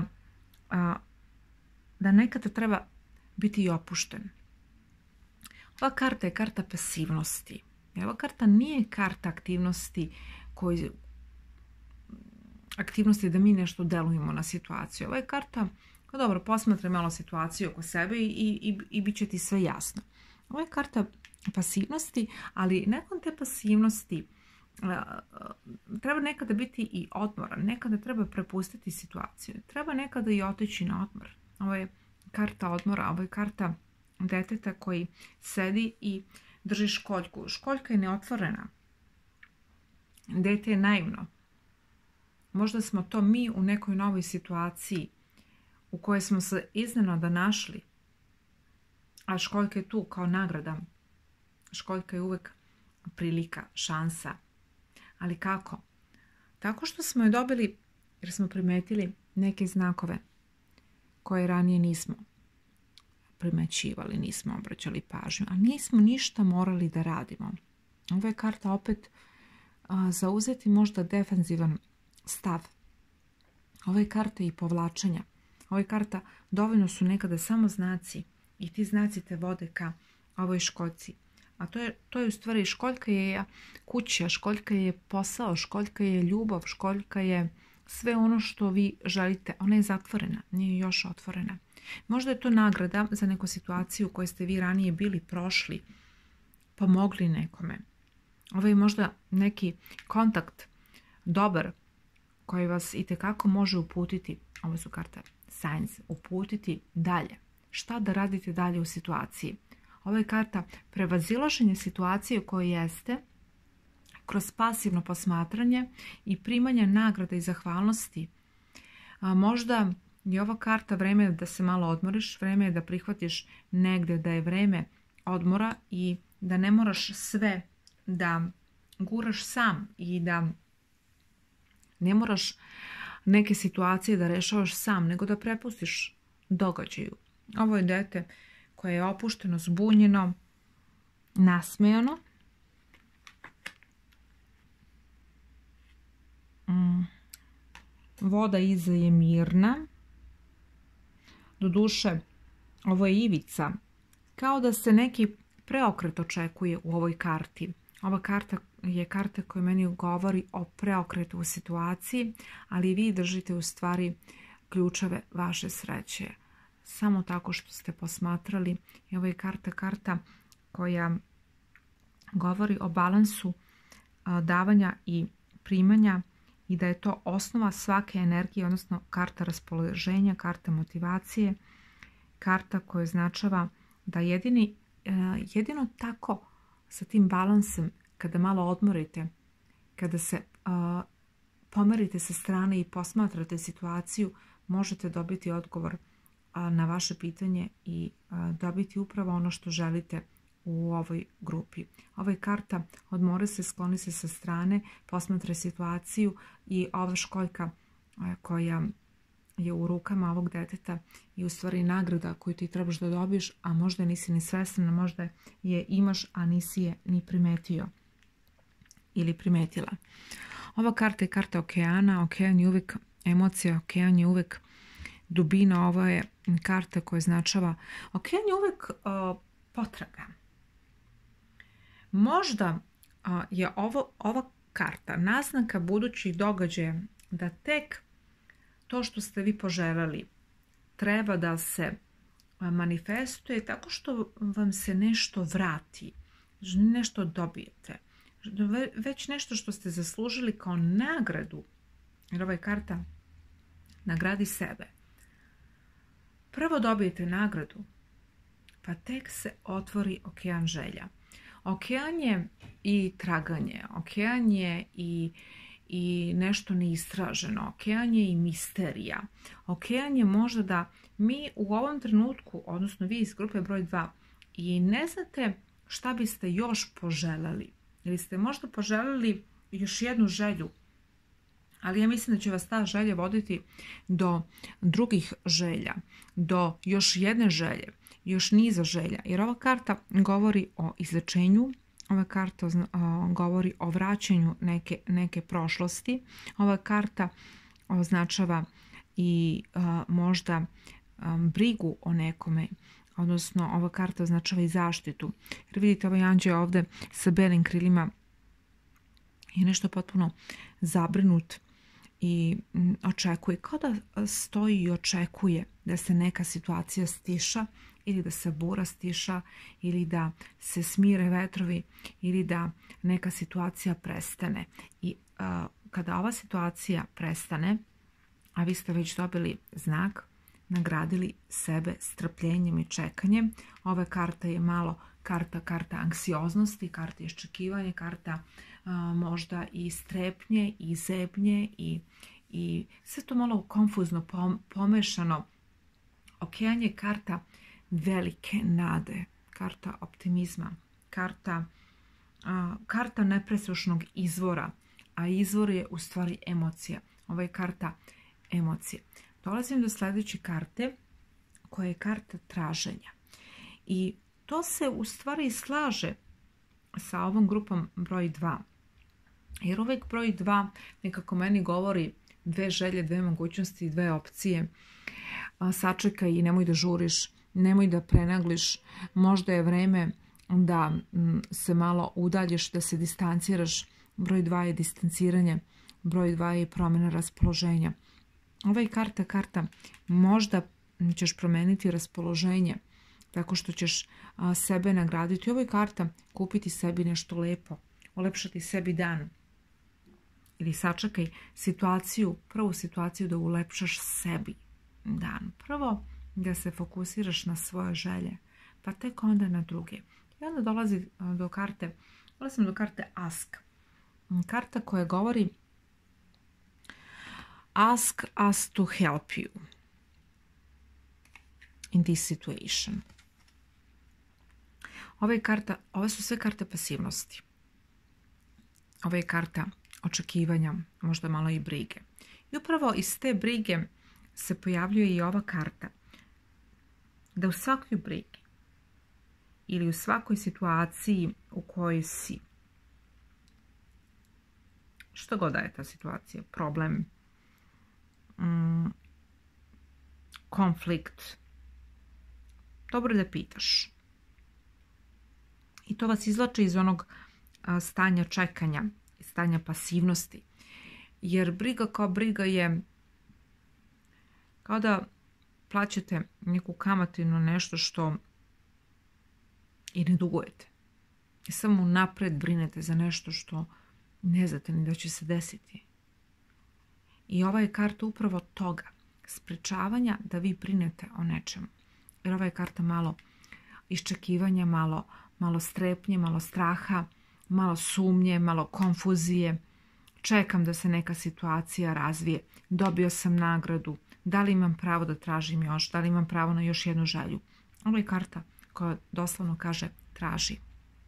da nekada treba biti i opušten. Ova karta je karta pasivnosti. Ova karta nije karta aktivnosti koji, aktivnosti da mi nešto delujemo na situaciju. Ova je karta, kao dobro, posmatraj malo situaciju oko sebe i, i, i bit će ti sve jasno. Ova je karta pasivnosti, ali nakon te pasivnosti treba nekada biti i odmoran, nekada treba prepustiti situaciju, treba nekada i otići na odmor. Ovo je karta odmora, ovo je karta deteta koji sedi i drži školjku. Školjka je neotvorena. Dete je naivno. Možda smo to mi u nekoj novoj situaciji u kojoj smo se iznenada našli, a školjka je tu kao nagrada. Školjka je uvek prilika, šansa. Ali kako? Tako što smo je dobili jer smo primetili neke znakove koje ranije nismo primećivali, nismo obraćali pažnju, a nismo ništa morali da radimo. Ova je karta opet a, zauzeti možda defenzivan stav. Ova je karta i povlačenja. Ova je karta dovoljno su nekada samo znaci i ti znaci te vode ka ovoj školjci. A to je, to je u stvari školjka je kuća, školjka je posao, školjka je ljubav, školjka je sve ono što vi želite. Ona je zatvorena, nije još otvorena. Možda je to nagrada za neku situaciju u kojoj ste vi ranije bili, prošli, pomogli nekome. Ovo je možda neki kontakt dobar koji vas itekako može uputiti, ovo su karta signs, uputiti dalje. Šta da radite dalje u situaciji? Ovo je karta prevazilaženje situacije u kojoj jeste kroz pasivno posmatranje i primanje nagrada i zahvalnosti. A možda je ova karta vreme da se malo odmoriš, vreme je da prihvatiš negde da je vreme odmora i da ne moraš sve da guraš sam i da ne moraš neke situacije da rešavaš sam, nego da prepustiš događaju. Ovo je dete koje je opušteno, zbunjeno, nasmejano. Mm. Voda iza je mirna. Doduše, ovo je ivica. Kao da se neki preokret očekuje u ovoj karti. Ova karta je karta koja meni govori o preokretu u situaciji, ali vi držite u stvari ključeve vaše sreće. Samo tako što ste posmatrali. I ovo je karta, karta koja govori o balansu davanja i primanja i da je to osnova svake energije, odnosno karta raspoloženja, karta motivacije, karta koja označava da jedini, jedino tako sa tim balansom, kada malo odmorite, kada se uh, pomerite sa strane i posmatrate situaciju, možete dobiti odgovor uh, na vaše pitanje i uh, dobiti upravo ono što želite u ovoj grupi. Ova je karta odmori se, skloni se sa strane, posmatre situaciju i ova školjka uh, koja je u rukama ovog deteta i u stvari nagrada koju ti trebaš da dobiješ, a možda nisi ni svesna, možda je imaš, a nisi je ni primetio ili primetila. Ova karta je karta okeana. Okean je uvijek emocija, okean je uvijek dubina. Ovo je karta koja značava, okean je uvijek uh, potraga. Možda uh, je ovo, ova karta naznaka budućih događaja da tek to što ste vi poželjeli treba da se manifestuje tako što vam se nešto vrati, nešto dobijete, već nešto što ste zaslužili kao nagradu, jer ova je karta nagradi sebe. Prvo dobijete nagradu, pa tek se otvori okean želja. Okean je i traganje, okean je i i nešto neistraženo. Okean je i misterija. Okean je možda da mi u ovom trenutku, odnosno vi iz grupe broj dva, i ne znate šta biste još poželjeli. Ili ste možda poželjeli još jednu želju, ali ja mislim da će vas ta želja voditi do drugih želja, do još jedne želje, još niza želja. Jer ova karta govori o izlečenju, ova karta govori o vraćanju neke, neke prošlosti. Ova karta označava i a, možda a, brigu o nekome, odnosno ova karta označava i zaštitu. Jer vidite, ovaj anđeo ovdje sa belim krilima je nešto potpuno zabrinut i m, očekuje, kao da stoji i očekuje da se neka situacija stiša, ili da se bura stiša, ili da se smire vetrovi, ili da neka situacija prestane. I a, kada ova situacija prestane, a vi ste već dobili znak, nagradili sebe strpljenjem i čekanjem. Ova karta je malo karta, karta anksioznosti, karta iščekivanja, karta a, možda i strepnje, i zebnje, i, i sve to malo konfuzno pomešano. Okean je karta velike nade, karta optimizma, karta, a, karta nepresušnog izvora, a izvor je u stvari emocija. Ovo je karta emocije. Dolazim do sljedeće karte, koja je karta traženja. I to se u stvari slaže sa ovom grupom broj dva. Jer uvijek broj dva nekako meni govori dve želje, dve mogućnosti, dve opcije. Sačekaj i nemoj da žuriš, nemoj da prenagliš, možda je vreme da se malo udaljiš, da se distanciraš. Broj dva je distanciranje, broj dva je promjena raspoloženja. Ova je karta, karta, možda ćeš promeniti raspoloženje tako što ćeš a, sebe nagraditi. Ovo je karta kupiti sebi nešto lepo, ulepšati sebi dan. Ili sačekaj situaciju, prvu situaciju da ulepšaš sebi dan. Prvo da se fokusiraš na svoje želje, pa tek onda na druge. I onda dolazi do karte, dolazim do karte Ask. Karta koja govori Ask us to help you in this situation. Ova je karta, ove su sve karte pasivnosti. Ova je karta očekivanja, možda malo i brige. I upravo iz te brige se pojavljuje i ova karta. Da u svakoj brigi ili u svakoj situaciji u kojoj si, što god da je ta situacija, problem, mm, konflikt, dobro da pitaš. I to vas izvlači iz onog a, stanja čekanja, iz stanja pasivnosti. Jer briga kao briga je kao da plaćate neku kamatinu, nešto što i ne dugujete. I samo napred brinete za nešto što ne znate ni da će se desiti. I ova je karta upravo toga, sprečavanja da vi brinete o nečemu. Jer ova je karta malo iščekivanja, malo, malo strepnje, malo straha, malo sumnje, malo konfuzije. Čekam da se neka situacija razvije. Dobio sam nagradu. Da li imam pravo da tražim još? Da li imam pravo na još jednu želju? Ovo je karta koja doslovno kaže traži.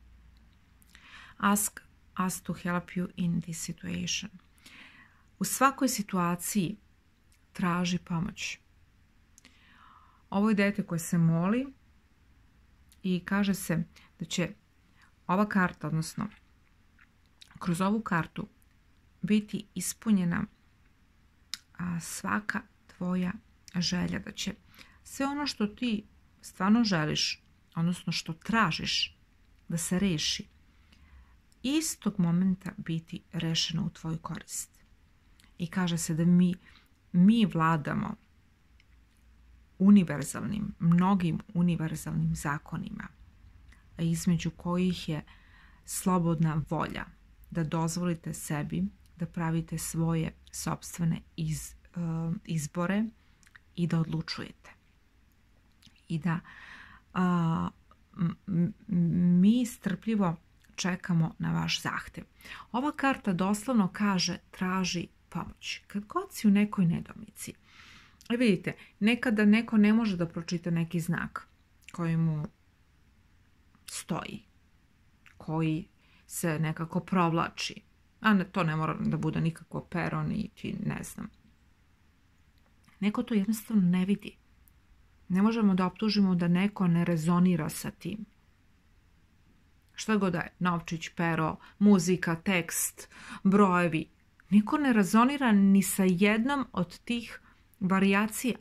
Ask us to help you in this situation. U svakoj situaciji traži pomoć. Ovo je dete koje se moli i kaže se da će ova karta, odnosno kroz ovu kartu biti ispunjena a, svaka tvoja želja, da će sve ono što ti stvarno želiš, odnosno što tražiš da se reši, istog momenta biti rešeno u tvoju korist. I kaže se da mi, mi vladamo univerzalnim, mnogim univerzalnim zakonima, između kojih je slobodna volja da dozvolite sebi da pravite svoje sopstvene iz, uh, izbore i da odlučujete. I da uh, mi strpljivo čekamo na vaš zahtev. Ova karta doslovno kaže traži pomoć. Kad god si u nekoj nedoumici, vidite, nekada neko ne može da pročita neki znak koji mu stoji, koji se nekako provlači, a to ne mora da bude nikakvo pero, niti ne znam. Neko to jednostavno ne vidi. Ne možemo da optužimo da neko ne rezonira sa tim. Šta god da je, novčić, pero, muzika, tekst, brojevi, niko ne rezonira ni sa jednom od tih varijacija.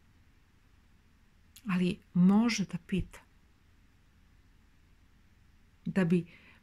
Ali može da pita. Da bi,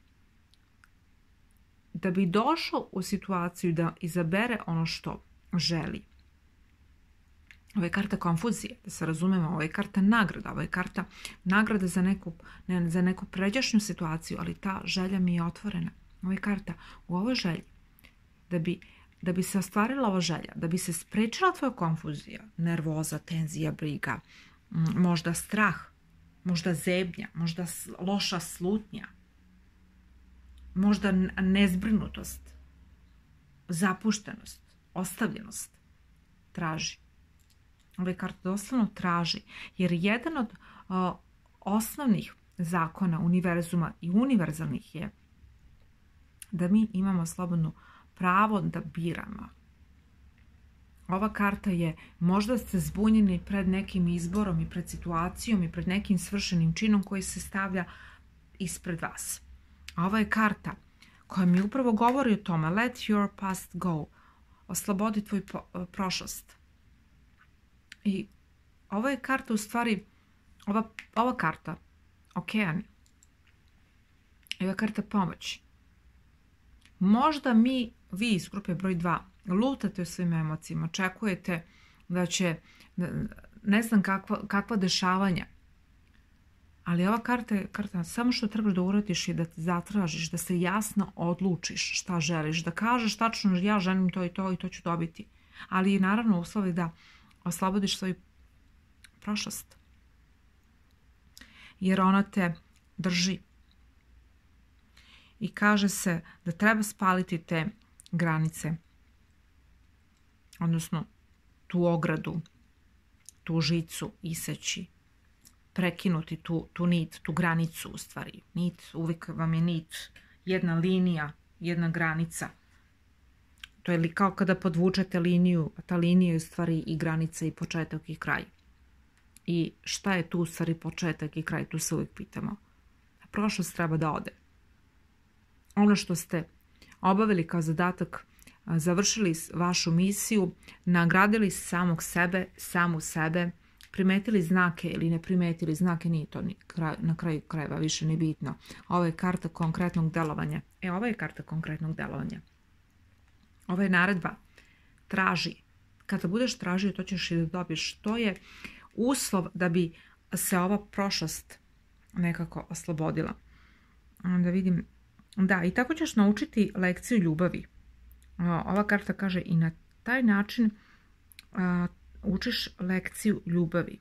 da bi došao u situaciju da izabere ono što želi. Ovo je karta konfuzije, da se razumemo, ovo je karta nagrada, ovo je karta nagrade za neku, ne, za neku pređašnju situaciju, ali ta želja mi je otvorena. Ovo je karta u ovoj želji. Da bi, da bi se ostvarila ova želja, da bi se sprečila tvoja konfuzija, nervoza, tenzija, briga, možda strah, možda zebnja, možda loša slutnja, možda nezbrinutost, zapuštenost, ostavljenost, traži. Ove karte doslovno traži, jer jedan od o, osnovnih zakona univerzuma i univerzalnih je da mi imamo slobodno pravo da biramo. ova karta je, možda ste zbunjeni pred nekim izborom i pred situacijom i pred nekim svršenim činom koji se stavlja ispred vas. A ova je karta koja mi upravo govori o tome, let your past go, oslobodi tvoj prošlost. I ova je karta u stvari, ova, ova karta, okean, ova je karta pomoć. Možda mi, vi iz grupe broj dva, lutate u svim emocijama, očekujete da će, ne znam kakva, kakva dešavanja, ali ova karta je karta, samo što trebaš da uradiš i da te zatražiš, da se jasno odlučiš šta želiš, da kažeš tačno ja želim to i to i to ću dobiti. Ali i naravno uslovi da oslobodiš svoju prošlost. Jer ona te drži. I kaže se da treba spaliti te granice, odnosno tu ogradu, tu žicu iseći, prekinuti tu, tu nit, tu granicu u stvari. Nit, uvijek vam je nit, jedna linija, jedna granica. To je kao kada podvučete liniju, a ta linija je u stvari i granica i početak i kraj. I šta je tu u stvari početak i kraj, tu se uvijek pitamo. A prošlost treba da ode. Ono što ste obavili kao zadatak, završili vašu misiju, nagradili samog sebe, samu sebe, primetili znake ili ne primetili znake, nije to ni kraj, na kraju krajeva više ni bitno. Ovo je karta konkretnog delovanja. E, ovo je karta konkretnog delovanja. Ovo je naredba. Traži. Kada budeš tražio, to ćeš i da dobiješ. To je uslov da bi se ova prošlost nekako oslobodila. Da vidim. Da, i tako ćeš naučiti lekciju ljubavi. Ova karta kaže i na taj način a, učiš lekciju ljubavi.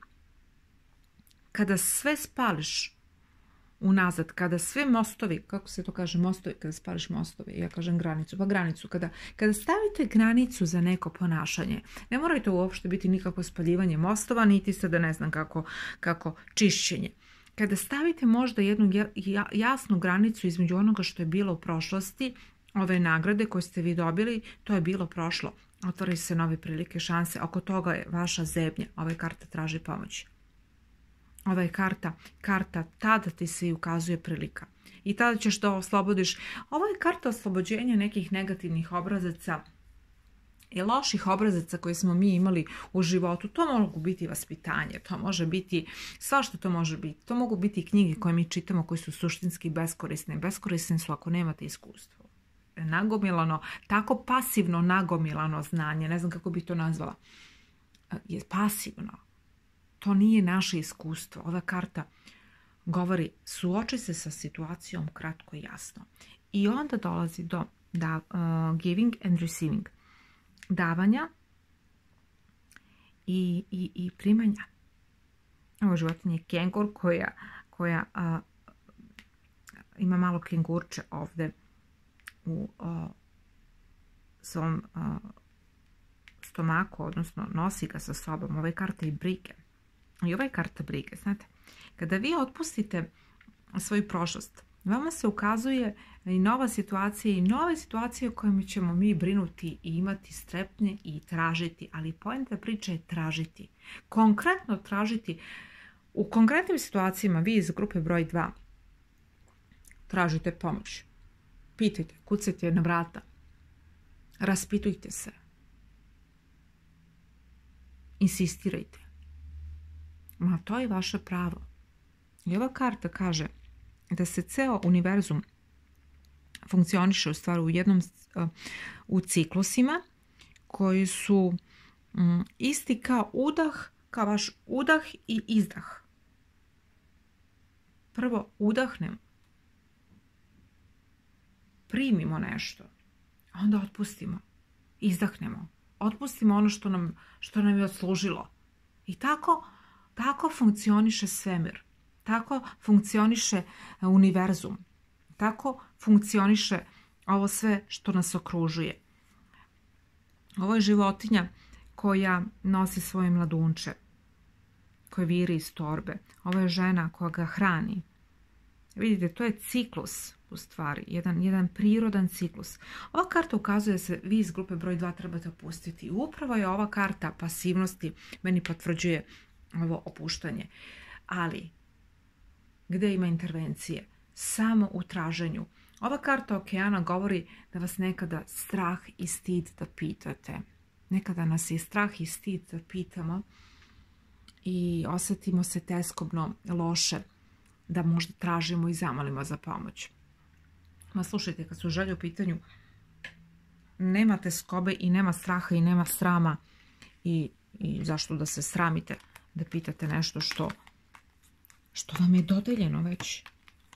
Kada sve spališ unazad, kada sve mostovi, kako se to kaže, mostovi, kada spališ mostovi, ja kažem granicu, pa granicu, kada, kada stavite granicu za neko ponašanje, ne morate uopšte biti nikakvo spaljivanje mostova, niti se da ne znam kako, kako čišćenje. Kada stavite možda jednu jasnu granicu između onoga što je bilo u prošlosti, ove nagrade koje ste vi dobili, to je bilo prošlo. Otvaraju se nove prilike, šanse. Oko toga je vaša zebnja. Ova je karta traži pomoć. Ova je karta, karta, tada ti se i ukazuje prilika. I tada ćeš da oslobodiš. Ova je karta oslobođenja nekih negativnih obrazaca i loših obrazaca koje smo mi imali u životu. To mogu biti vaspitanje, to može biti, svašta to može biti. To mogu biti knjige koje mi čitamo, koje su suštinski beskorisne. Beskorisne su ako nemate iskustvo. Nagomilano, tako pasivno nagomilano znanje, ne znam kako bi to nazvala, je pasivno. To nije naše iskustvo. Ova karta govori, suoči se sa situacijom kratko i jasno. I onda dolazi do da, uh, giving and receiving. Davanja i, i, i primanja. Ovo životinje je kengur koja, koja uh, ima malo kengurče ovde u uh, svom uh, stomaku, odnosno nosi ga sa sobom. Ova je karta i brige. I ova je karta brige. Znate, kada vi otpustite svoju prošlost, vama se ukazuje i nova situacija i nove situacije o kojima ćemo mi brinuti i imati strepnje i tražiti. Ali poenta priče je tražiti. Konkretno tražiti. U konkretnim situacijama vi iz grupe broj dva tražite pomoć. Pitajte, kucajte na vrata. Raspitujte se. Insistirajte. Ma to je vaše pravo. I ova karta kaže da se ceo univerzum funkcioniše u stvari u jednom u ciklusima koji su um, isti kao udah, kao vaš udah i izdah. Prvo udahnemo. Primimo nešto. Onda otpustimo. Izdahnemo. Otpustimo ono što nam, što nam je odslužilo. I tako, tako funkcioniše svemir. Tako funkcioniše univerzum. Tako funkcioniše ovo sve što nas okružuje. Ovo je životinja koja nosi svoje mladunče, koje viri iz torbe. Ovo je žena koja ga hrani. Vidite, to je ciklus. ciklus stvari, jedan, jedan prirodan ciklus. Ova karta ukazuje se, vi iz grupe broj dva trebate opustiti. Upravo je ova karta pasivnosti meni potvrđuje ovo opuštanje. Ali, gdje ima intervencije? Samo u traženju. Ova karta okeana govori da vas nekada strah i stid da pitate. Nekada nas je strah i stid da pitamo i osjetimo se teskobno loše da možda tražimo i zamolimo za pomoć. Ma slušajte, kad su želje u pitanju, nema teskobe i nema straha i nema srama i, i zašto da se sramite da pitate nešto što, što vam je dodeljeno već.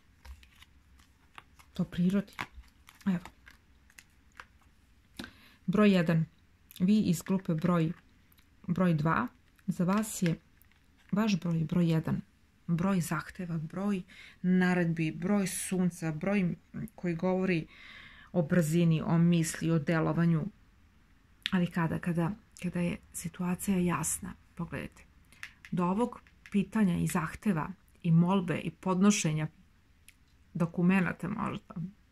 To prirodi. Evo. Broj jedan. Vi iz grupe broj, broj dva. Za vas je vaš broj broj jedan. Broj zahteva, broj naredbi, broj sunca, broj koji govori o brzini, o misli, o delovanju. Ali kada? Kada, kada je situacija jasna. Pogledajte. Do ovog pitanja i zahteva i molbe i podnošenja dokumenata možda,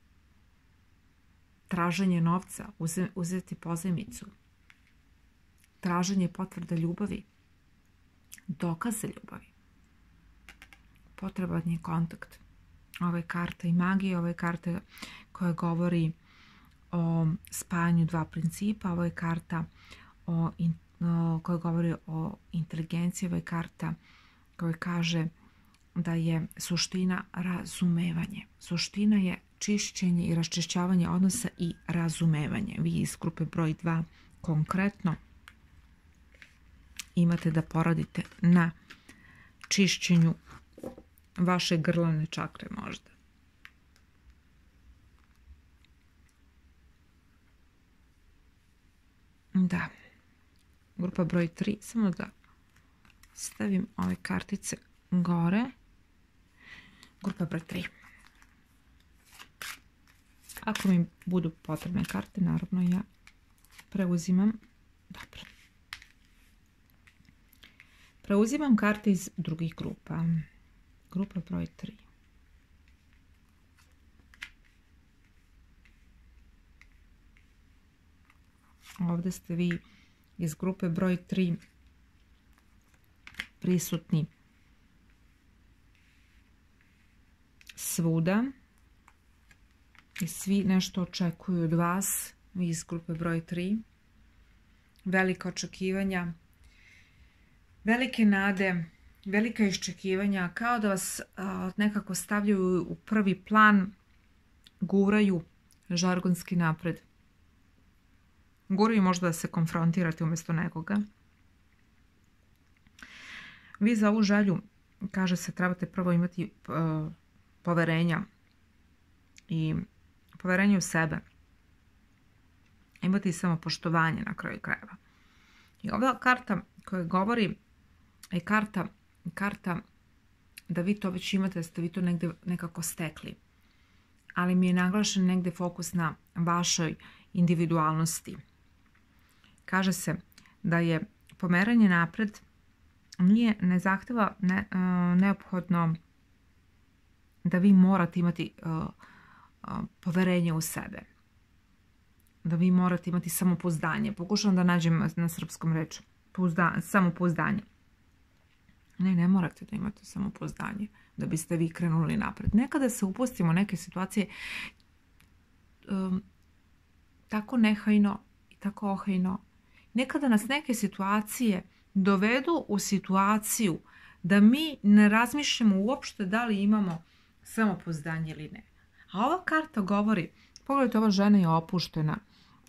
traženje novca, uzeti pozajmicu, traženje potvrda ljubavi, dokaze ljubavi, potreban je kontakt. Ove karte i magije, ove karte koje govori o spajanju dva principa, ovo je karta o, o, koja govori o inteligenciji, ovo je karta koja kaže da je suština razumevanje. Suština je čišćenje i raščišćavanje odnosa i razumevanje. Vi iz grupe broj dva konkretno imate da poradite na čišćenju vaše grlane čakre možda. Da. Grupa broj tri. Samo da stavim ove kartice gore. Grupa broj tri. Ako mi budu potrebne karte, naravno ja preuzimam. Dobro. Preuzimam karte iz drugih grupa. Grupa broj tri. Ovdje ste vi iz grupe broj tri prisutni svuda i svi nešto očekuju od vas, vi iz grupe broj tri. Velika očekivanja, velike nade, velika iščekivanja, kao da vas a, nekako stavljaju u prvi plan, guraju žargonski napred. Guraju možda da se konfrontirate umjesto nekoga. Vi za ovu želju, kaže se, trebate prvo imati uh, poverenja i poverenje u sebe. Imati samopoštovanje na kraju krajeva. I ova karta koja govori je karta, karta da vi to već imate, da ste vi to negdje nekako stekli. Ali mi je naglašen negdje fokus na vašoj individualnosti. Kaže se da je pomeranje napred nije, ne zahteva ne, uh, neophodno da vi morate imati uh, uh, poverenje u sebe. Da vi morate imati samopouzdanje. Pokušavam da nađem na srpskom reču. Pouzda, samopouzdanje. Ne, ne morate da imate samopouzdanje da biste vi krenuli napred. Nekada se upustimo u neke situacije um, tako nehajno i tako ohajno. Nekada nas neke situacije dovedu u situaciju da mi ne razmišljamo uopšte da li imamo samopouzdanje ili ne. A ova karta govori, pogledajte, ova žena je opuštena.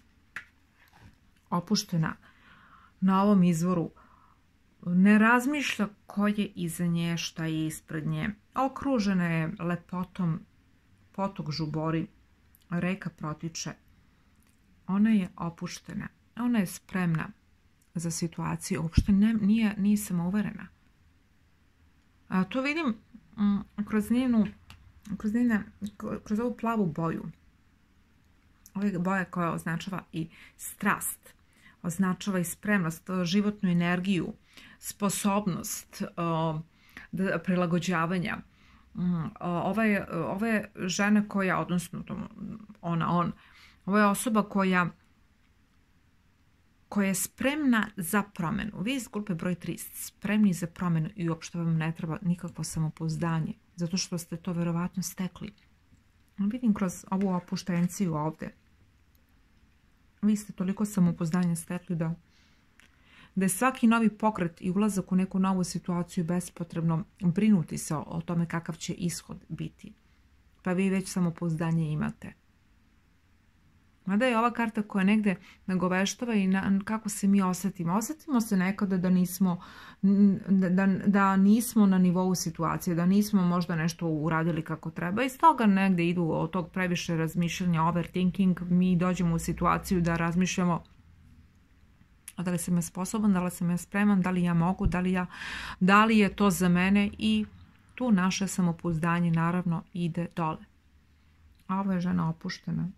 Opuštena na ovom izvoru. Ne razmišlja ko je iza nje, šta je ispred nje. Okružena je lepotom, potok žubori, reka protiče. Ona je opuštena. Ona je spremna za situaciju. Uopšte ne, nije, nije samouverena. A to vidim m, kroz njenu, kroz, njene, kroz ovu plavu boju. Ova boja koja označava i strast. Označava i spremnost, životnu energiju, sposobnost o, da, prilagođavanja. Ova je, ova je žena koja, odnosno ona, on, ova je osoba koja koja je spremna za promjenu. Vi iz grupe broj tri spremni za promjenu i uopšte vam ne treba nikakvo samopouzdanje, zato što ste to verovatno stekli. Vidim kroz ovu opuštenciju ovdje. Vi ste toliko samopouzdanja stekli da da je svaki novi pokret i ulazak u neku novu situaciju bespotrebno brinuti se o, o tome kakav će ishod biti. Pa vi već samopouzdanje imate. Mada je ova karta koja negde nagoveštava i na, kako se mi osjetimo. Osjetimo se nekada da nismo, da, da nismo na nivou situacije, da nismo možda nešto uradili kako treba. I stoga negde idu od tog previše razmišljanja, overthinking, mi dođemo u situaciju da razmišljamo da li sam ja sposoban, da li sam ja spreman, da li ja mogu, da li, ja, da li je to za mene, i tu naše samopouzdanje naravno ide dole. A ova je žena opuštena.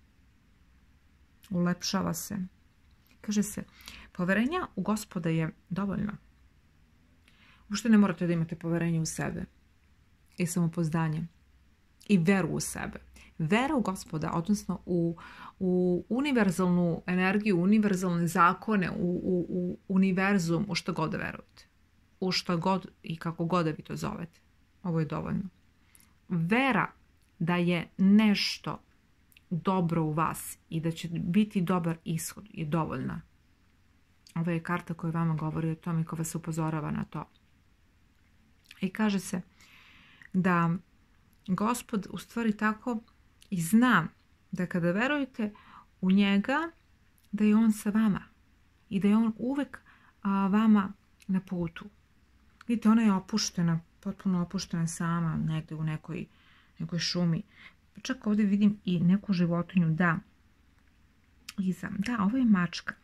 Ulepšava se. Kaže se, poverenja u Gospoda je dovoljno. Uopšte ne morate da imate poverenje u sebe i samopouzdanje i veru u sebe. Vera u Gospoda, odnosno u, u univerzalnu energiju, univerzalne zakone, u, u, u univerzum, u što god da verujete. U što god i kako god da vi to zovete. Ovo je dovoljno. Vera da je nešto dobro u vas i da će biti dobar ishod je dovoljna. Ovo je karta koja vama govori o tome i koja vas upozorava na to. I kaže se da Gospod u stvari tako i zna da kada verujete u njega, da je on sa vama i da je on uvek a, vama na putu. Vidite, ona je opuštena, potpuno opuštena sama negde u nekoj, nekoj šumi. Čak ovdje vidim i neku životinju, da. Iza. Da, ovo je mačka.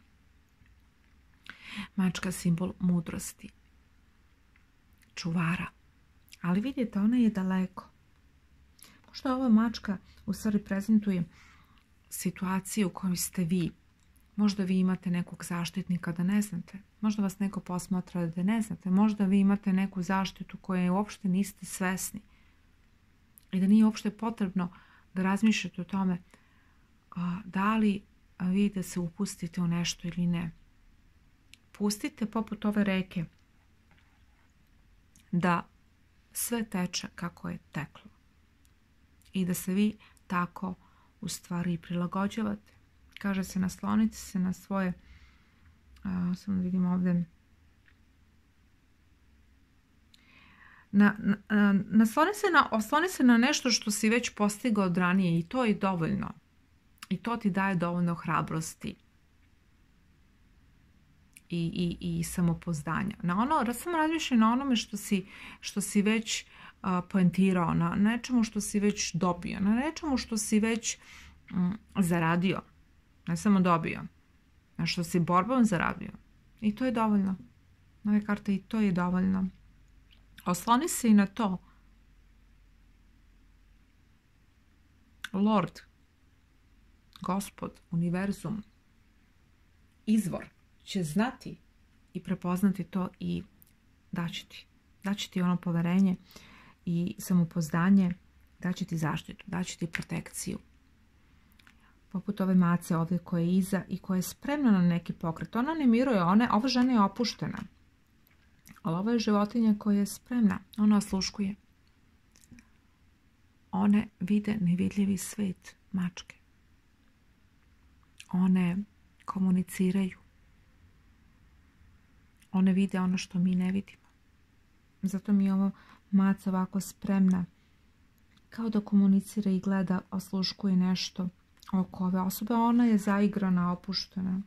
Mačka simbol mudrosti. Čuvara. Ali vidite, ona je daleko. Možda ova mačka u stvari prezentuje situaciju u kojoj ste vi. Možda vi imate nekog zaštitnika da ne znate. Možda vas neko posmatra da ne znate. Možda vi imate neku zaštitu koje uopšte niste svesni. I da nije uopšte potrebno da razmišljate o tome a, da li vi da se upustite u nešto ili ne. Pustite poput ove reke da sve teče kako je teklo. I da se vi tako u stvari prilagođavate. Kaže se, naslonite se na svoje, a, samo da vidimo ovdje, Na, na, nasloni se na, osloni se na nešto što si već postigao od ranije i to je dovoljno. I to ti daje dovoljno hrabrosti i, i, i samopouzdanja. Na ono, samo razmišljaj na onome što si, što si već uh, poentirao, na nečemu što si već dobio, na nečemu što si već um, zaradio, ne samo dobio, na što si borbom zaradio. I to je dovoljno. Nove karte, i to je dovoljno. Osloni se i na to. Lord, Gospod, univerzum, izvor će znati i prepoznati to i daći ti. Daći ti ono poverenje i samopouzdanje, daći ti zaštitu, daći ti protekciju. Poput ove mace ovdje koja je iza i koja je spremna na neki pokret. Ona ne miruje, ona, ova žena je opuštena. Ali ovo je životinja koja je spremna. Ona osluškuje. One vide nevidljivi svet mačke. One komuniciraju. One vide ono što mi ne vidimo. Zato mi je ovo maca ovako spremna. Kao da komunicira i gleda, osluškuje nešto oko ove osobe. Ona je zaigrana, opuštena.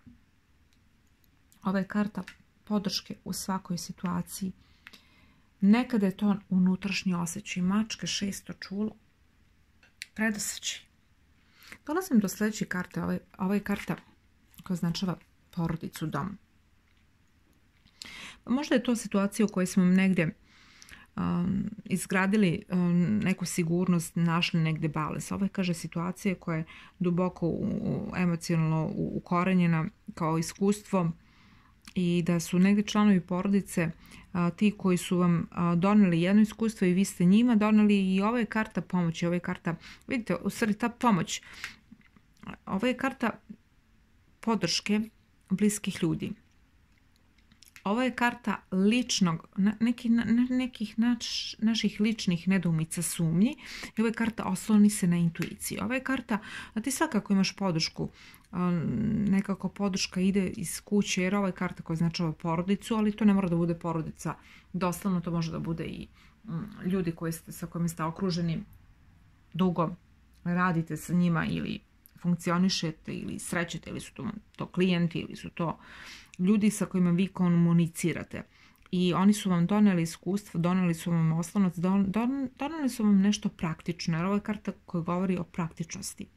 Ova je karta podrške u svakoj situaciji. Nekada je to unutrašnji osjećaj. Mačke, šesto čulo. Predosjećaj. Dolazim do sljedeće karte. Ovo je, ovo je karta koja označava porodicu, dom. Možda je to situacija u kojoj smo negdje um, izgradili um, neku sigurnost, našli negdje balans. Ovo je, kaže, situacija koja je duboko u, u, emocionalno ukorenjena kao iskustvo i da su negdje članovi porodice a, ti koji su vam a, doneli jedno iskustvo i vi ste njima doneli, i ovo je karta pomoći, ovo je karta, vidite, u stvari ta pomoć, ovo je karta podrške bliskih ljudi. Ovo je karta ličnog, nekih, nekih naš, naših ličnih nedoumica, sumnji. I ovo je karta osloni se na intuiciji. Ovo je karta, a ti svakako imaš podršku, nekako podrška ide iz kuće, jer ovo je karta koja označava porodicu, ali to ne mora da bude porodica. Doslovno to može da bude i ljudi koji ste, sa kojima ste okruženi dugo, radite sa njima ili funkcionišete ili srećete, ili su to, to klijenti, ili su to ljudi sa kojima vi komunicirate. I oni su vam doneli iskustvo, doneli su vam oslonac, don, don, doneli su vam nešto praktično, jer ovo je karta koja govori o praktičnosti.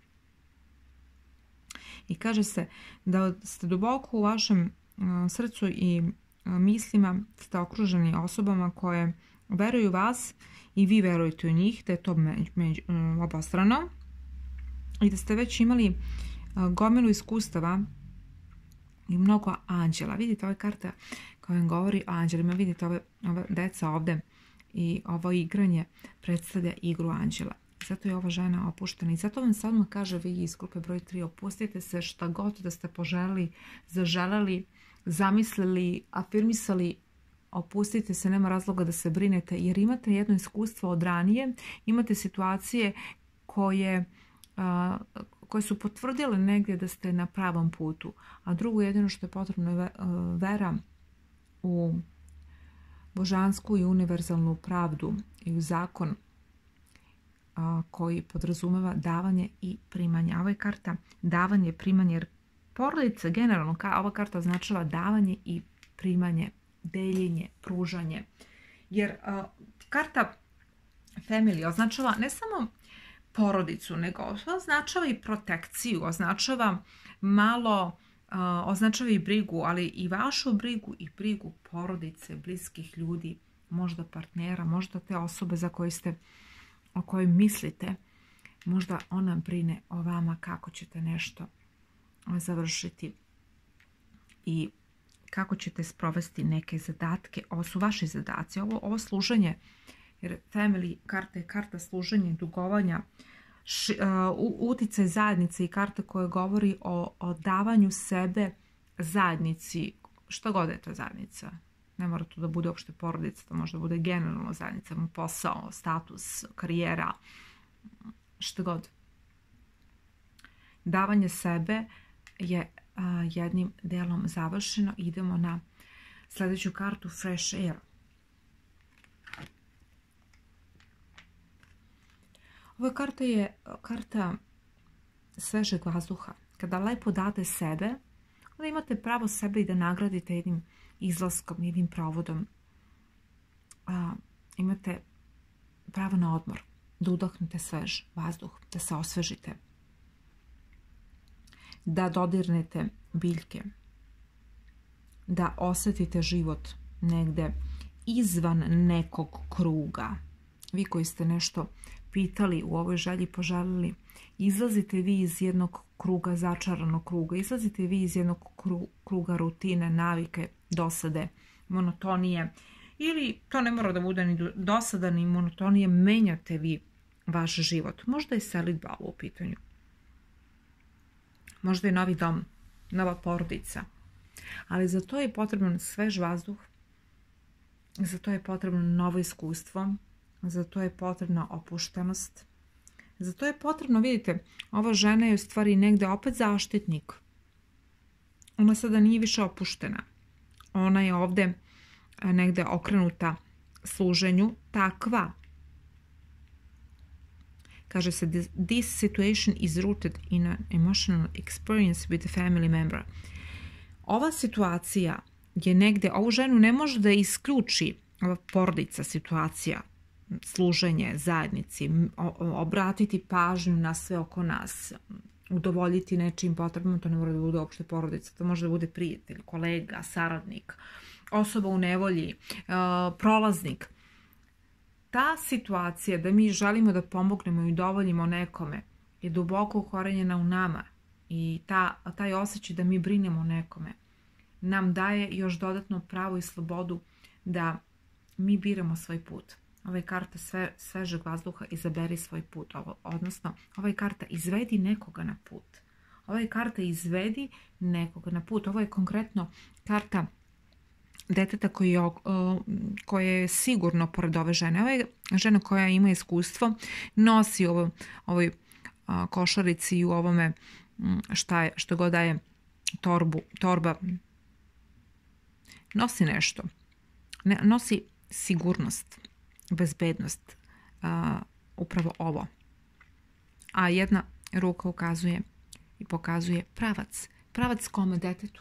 I kaže se da ste duboko u vašem uh, srcu i uh, mislima ste okruženi osobama koje veruju vas i vi verujete u njih, da je to među, među, um, obostrano i da ste već imali uh, gomilu iskustava i mnogo anđela. Vidite, ova karta koja vam govori o anđelima, vidite ove, ove deca ovde i ovo igranje predstavlja igru anđela. Zato je ova žena opuštena i zato vam sad kaže, vi iz grupe broj tri, opustite se, šta god da ste poželili, zaželeli, zamislili, afirmisali, opustite se, nema razloga da se brinete, jer imate jedno iskustvo od ranije, imate situacije koje, a, koje su potvrdile negdje da ste na pravom putu, a drugo jedino što je potrebno je vera u božansku i univerzalnu pravdu i u zakon koji podrazumeva davanje i primanje. Ovo je karta davanje i primanje, jer porodica generalno, ova karta označava davanje i primanje, deljenje, pružanje. Jer a, karta family označava ne samo porodicu, nego označava i protekciju, označava malo, a, označava i brigu, ali i vašu brigu i brigu porodice, bliskih ljudi, možda partnera, možda te osobe za koje ste o kojoj mislite, možda ona brine o vama kako ćete nešto završiti i kako ćete sprovesti neke zadatke. Ovo su vaši zadaci, ovo, ovo služenje, jer family karta je karta služenja, dugovanja, š, uh, uticaj zajednice i karta koja govori o, o davanju sebe zajednici, što god je to zajednica. Ne mora to da bude uopšte porodica, to može da bude generalno zajednica, posao, status, karijera, što god. Davanje sebe je a, jednim delom završeno. Idemo na sljedeću kartu, Fresh Air. Ova karta je karta svežeg vazduha. Kada lepo date sebe, onda imate pravo sebe i da nagradite jednim izlaskom, jednim provodom. A, imate pravo na odmor, da udahnete svež vazduh, da se osvežite, da dodirnete biljke, da osjetite život negde izvan nekog kruga. Vi koji ste nešto pitali u ovoj želji, poželili, izlazite vi iz jednog kruga, začaranog kruga, izlazite vi iz jednog kruga rutine, navike, dosade, monotonije, ili to ne mora da bude ni dosada ni monotonije, menjate vi vaš život. Možda je selidba u pitanju, možda je novi dom, nova porodica, ali za to je potrebno svež vazduh, za to je potrebno novo iskustvo, za to je potrebna opuštenost, za to je potrebno, vidite, ova žena je u stvari negde opet zaštitnik. Ona sada nije više opuštena. Ona je ovde negde okrenuta služenju, takva. Kaže se, this situation is rooted in an emotional experience with a family member. Ova situacija je negde, ovu ženu ne može da isključi ova porodica, situacija, služenje zajednici, obratiti pažnju na sve oko nas, udovoljiti nečim potrebama, to ne mora da bude uopšte porodica, to može da bude prijatelj, kolega, saradnik, osoba u nevolji, prolaznik. Ta situacija da mi želimo da pomognemo i udovoljimo nekome je duboko ukorenjena u nama i ta, taj osjećaj da mi brinemo o nekome nam daje još dodatno pravo i slobodu da mi biramo svoj put. Ova je karta sve, svežeg vazduha, izaberi svoj put. Ovo, odnosno, ova je karta izvedi nekoga na put. Ova je karta izvedi nekoga na put. Ovo je konkretno karta deteta koji je, koje je sigurno pored ove žene. Ovo je žena koja ima iskustvo, nosi ovo, ovoj a, košarici i u ovome šta je, što god daje torbu, torba. Nosi nešto. Ne, nosi sigurnost, bezbednost. A, upravo ovo. A jedna ruka ukazuje i pokazuje pravac. Pravac kome? Detetu.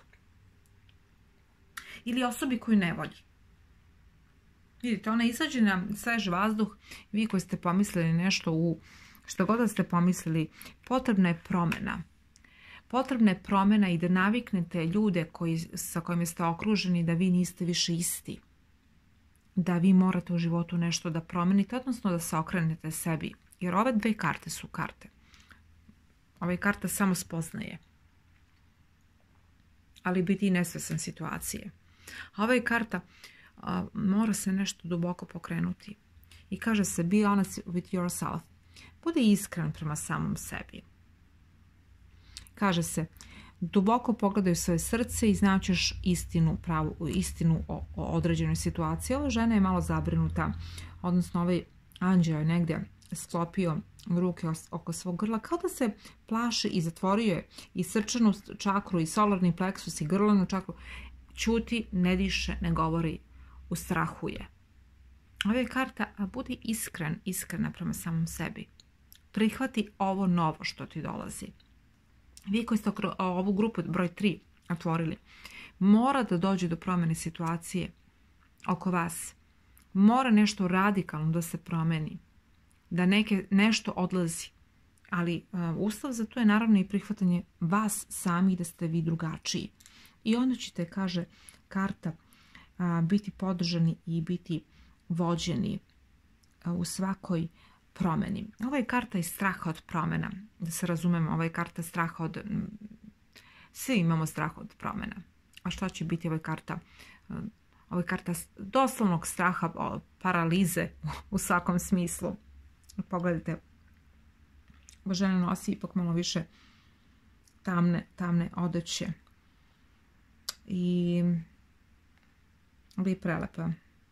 Ili osobi koju ne volji. Vidite, ona izađe na svež vazduh, vi koji ste pomislili nešto u, što god da ste pomislili, potrebna je promjena. Potrebna je promjena i da naviknete ljude koji, sa kojima ste okruženi da vi niste više isti. Da vi morate u životu nešto da promenite, odnosno da se okrenete sebi. Jer ove dve karte su karte. Ova je karta samo spoznaje. Ali biti nesvestan situacije. A ova je karta, a, mora se nešto duboko pokrenuti. I kaže se, be honest with yourself. Budi iskren prema samom sebi. Kaže se, duboko pogledaj u svoje srce i znaćeš istinu, pravu, istinu o, o određenoj situaciji. Ova žena je malo zabrinuta, odnosno ovaj anđeo je negdje sklopio ruke oko svog grla, kao da se plaši i zatvorio je i srčanu čakru i solarni pleksus i grlanu čakru. Ćuti, ne diše, ne govori, ustrahuje. Ova je karta, a budi iskren, iskrena prema samom sebi. Prihvati ovo novo što ti dolazi. Vi koji ste ovu grupu broj tri otvorili, mora da dođe do promjene situacije oko vas. Mora nešto radikalno da se promeni. Da neke, nešto odlazi. Ali uh, uslov za to je naravno i prihvatanje vas sami da ste vi drugačiji. I onda ćete, kaže karta, uh, biti podržani i biti vođeni uh, u svakoj promjeni. Ova je karta iz straha od promjena. Da se razumemo, ova je karta straha od... Svi imamo strah od promjena. A šta će biti ova karta? Uh, ova je karta doslovnog straha, paralize u svakom smislu. Pogledajte, žena nosi ipak malo više tamne, tamne odeće. I li je prelepa.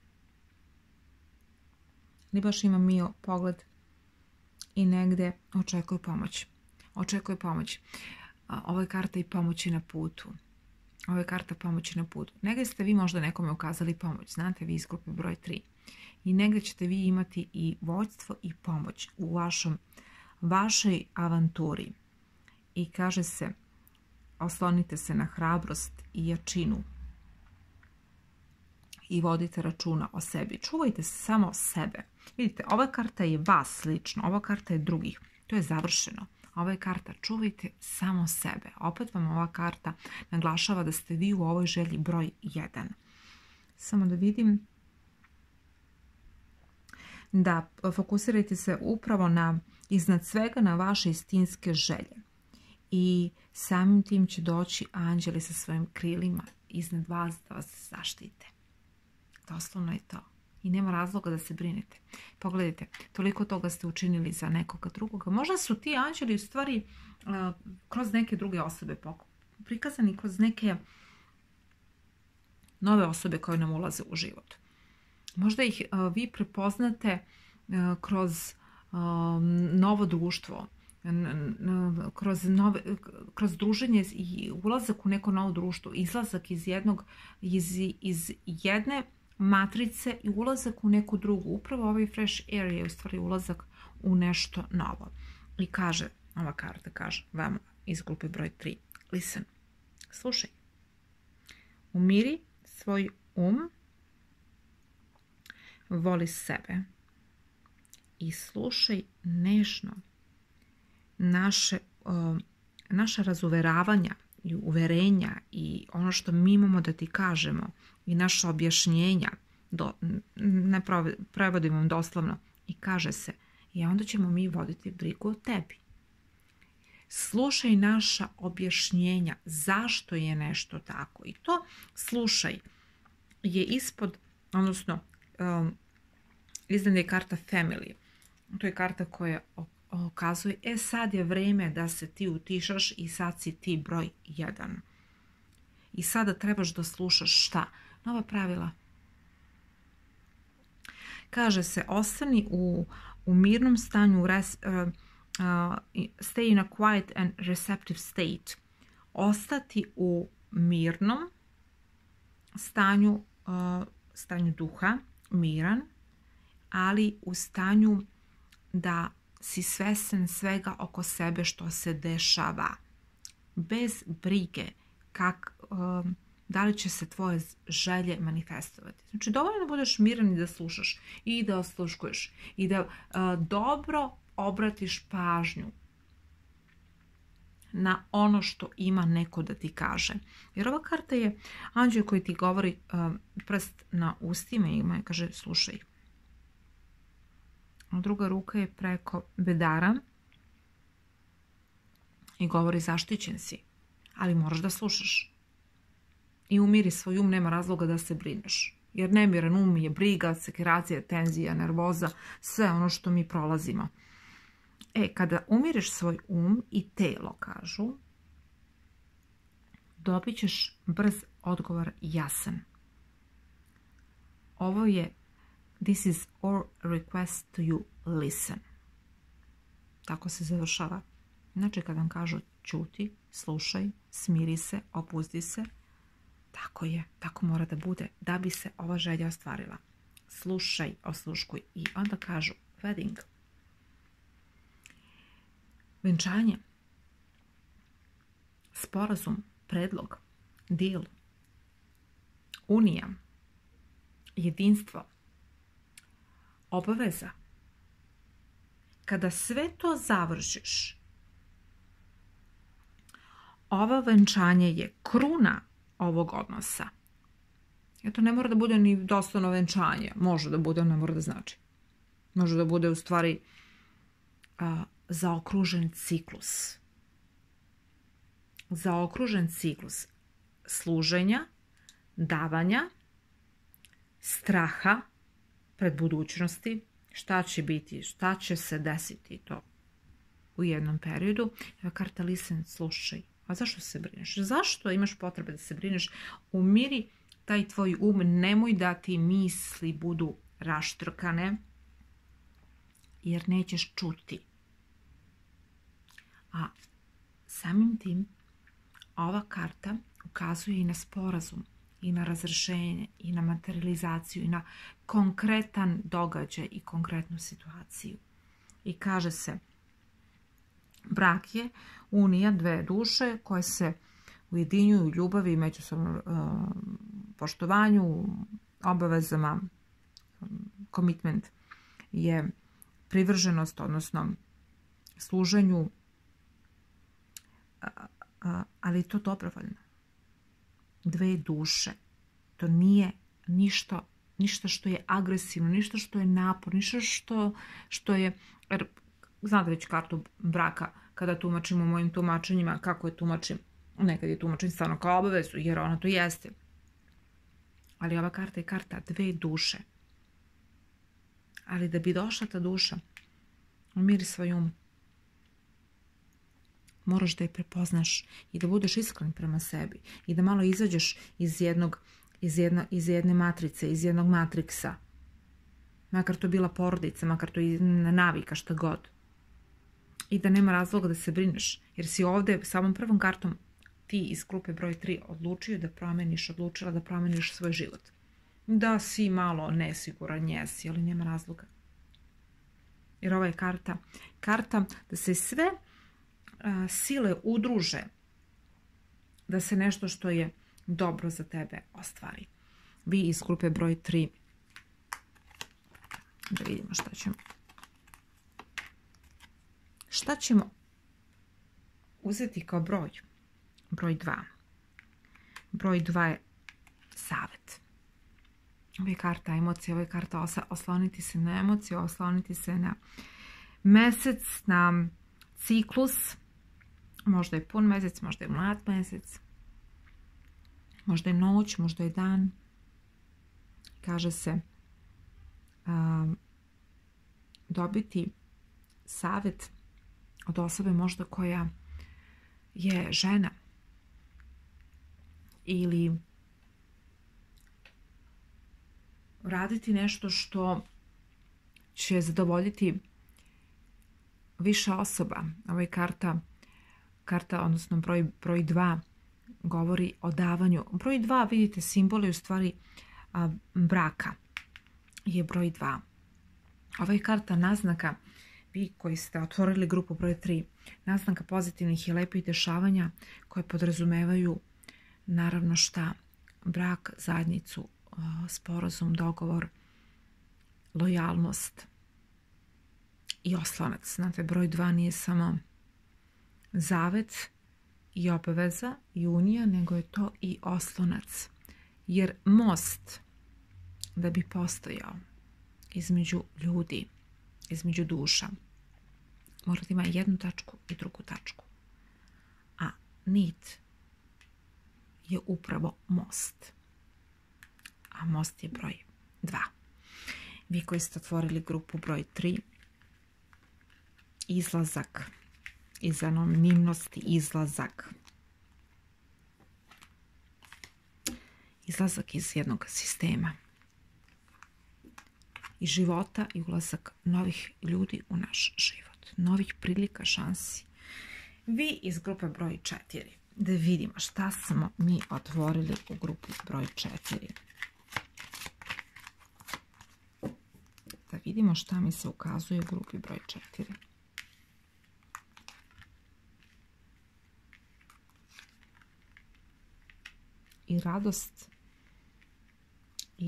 Li baš ima mio pogled i negde očekuje pomoć. Očekuje pomoć. Ovo je karta i pomoći na putu. Ovo je karta pomoći na putu. Negdje ste vi možda nekome ukazali pomoć. Znate, vi iz grupe broj tri. I negdje ćete vi imati i vođstvo i pomoć u vašom, vašoj avanturi. I kaže se, oslonite se na hrabrost i jačinu. I vodite računa o sebi. Čuvajte samo sebe. Vidite, ova karta je vas lično, ova karta je drugih. To je završeno. Ova je karta, čuvajte samo sebe. Opet vam ova karta naglašava da ste vi u ovoj želji broj jedan. Samo da vidim. Da fokusirajte se upravo na, iznad svega na vaše istinske želje. I samim tim će doći anđeli sa svojim krilima iznad vas da vas zaštite. Doslovno je to. I nema razloga da se brinete. Pogledajte, toliko toga ste učinili za nekoga drugoga. Možda su ti anđeli u stvari uh, kroz neke druge osobe prikazani, kroz neke nove osobe koje nam ulaze u život. Možda ih uh, vi prepoznate uh, kroz uh, novo društvo, kroz, nove, kroz druženje i ulazak u neko novo društvo, izlazak iz jednog, iz, iz jedne matrice i ulazak u neku drugu. Upravo ovaj fresh air je u stvari ulazak u nešto novo. I kaže, ova karta kaže vama iz grupe broj tri. Listen, slušaj. Umiri svoj um, voli sebe i slušaj nežno naše, uh, naša razuveravanja i uverenja i ono što mi imamo da ti kažemo i naša objašnjenja, do, ne prevodim vam doslovno, i kaže se, i onda ćemo mi voditi brigu o tebi. slušaj naša objašnjenja zašto je nešto tako. I to slušaj je ispod, odnosno um, iznad je karta Family. To je karta koja okazuje, e sad je vreme da se ti utišaš i sad si ti broj jedan. I sada trebaš da slušaš šta? Nova pravila. Kaže se, ostani u, u mirnom stanju, res, uh, uh, stay in a quiet and receptive state. Ostati u mirnom stanju, uh, stanju duha, miran, ali u stanju da si svesen svega oko sebe što se dešava. Bez brige kak, um, da li će se tvoje želje manifestovati. Znači, dovoljno da budeš miran i da slušaš i da osluškuješ i da uh, dobro obratiš pažnju na ono što ima neko da ti kaže. Jer ova karta je anđeo koji ti govori um, prst na ustima i ima, kaže slušaj. Druga ruka je preko bedara i govori zaštićen si, ali moraš da slušaš. I umiri svoj um, nema razloga da se brineš. Jer nemiran um je briga, sekiracija, tenzija, nervoza, sve ono što mi prolazimo. E, kada umiriš svoj um i telo, kažu, dobit ćeš brz odgovor, jasan. Ovo je this is our request to you, listen. Tako se završava. Znači, kada vam kažu ćuti, slušaj, smiri se, opusti se, tako je, tako mora da bude, da bi se ova želja ostvarila. Slušaj, osluškuj. I onda kažu wedding. Venčanje. Sporazum, predlog, deal, unija, jedinstvo, obaveza. Kada sve to završiš, ovo venčanje je kruna ovog odnosa. I to ne mora da bude ni doslovno venčanje. Može da bude, ne mora da znači. Može da bude u stvari a, zaokružen ciklus. Zaokružen ciklus služenja, davanja, straha pred budućnosti, šta će biti, šta će se desiti to u jednom periodu. Evo karta listen, slušaj. A zašto se brineš? Zašto imaš potrebe da se brineš? Umiri taj tvoj um, nemoj da ti misli budu raštrkane, jer nećeš čuti. A samim tim, ova karta ukazuje i na sporazum, i na razrešenje, i na materializaciju, i na konkretan događaj i konkretnu situaciju. I kaže se, brak je unija dve duše koje se ujedinjuju u ljubavi i međusobnom uh, poštovanju, obavezama. Commitment je privrženost, odnosno služenju, uh, uh, ali to dobrovoljno. Dve duše. To nije ništa, ništa što je agresivno, ništa što je napor, ništa što, što je... Er, znate već kartu braka, kada tumačim u mojim tumačenjima, kako je tumačim, nekad je tumačim stvarno kao obavezu, jer ona to jeste. Ali ova karta je karta dve duše. Ali da bi došla ta duša, umiri svoj um. Moraš da je prepoznaš i da budeš iskren prema sebi i da malo izađeš iz jednog, iz jedno, iz jedne matrice, iz jednog matriksa. Makar to bila porodica, makar to i navika, šta god. I da nema razloga da se brineš, jer si ovde samom prvom kartom ti iz grupe broj tri odlučio da promeniš, odlučila da promeniš svoj život. Da si malo nesiguran, jesi, ali nema razloga. Jer ova je karta, karta da se sve a, sile udruže, da se nešto što je dobro za tebe ostvari. Vi iz grupe broj tri, da vidimo šta ćemo. Šta ćemo uzeti kao broj? Broj dva. Broj dva je savjet. Ovo je karta emocije, ovo je karta osloniti se na emocije, osloniti se na mesec, na ciklus, Možda je pun mesec, možda je mlad mesec, možda je noć, možda je dan. Kaže se a, dobiti savjet od osobe možda koja je žena ili raditi nešto što će zadovoljiti više osoba. Ovo je karta, karta odnosno broj, broj dva govori o davanju. Broj dva, vidite, simbol je u stvari a, braka. Je broj dva. Ovo je karta naznaka, vi koji ste otvorili grupu broj tri, naznaka pozitivnih i lepih dešavanja koje podrazumevaju naravno šta? Brak, zajednicu, sporazum, dogovor, lojalnost i oslonac. Znate, broj dva nije samo zavet i obaveza i unija, nego je to i oslonac. Jer most, da bi postojao između ljudi, između duša, mora da ima jednu tačku i drugu tačku. A nit je upravo most. A most je broj dva. Vi koji ste otvorili grupu broj tri, izlazak iz anonimnosti, izlazak. Izlazak iz jednog sistema. Iz života i ulazak novih ljudi u naš život. Novih prilika, šansi. Vi iz grupe broj četiri. Da vidimo šta smo mi otvorili u grupu broj četiri. Da vidimo šta mi se ukazuje u grupi broj četiri. I radost i,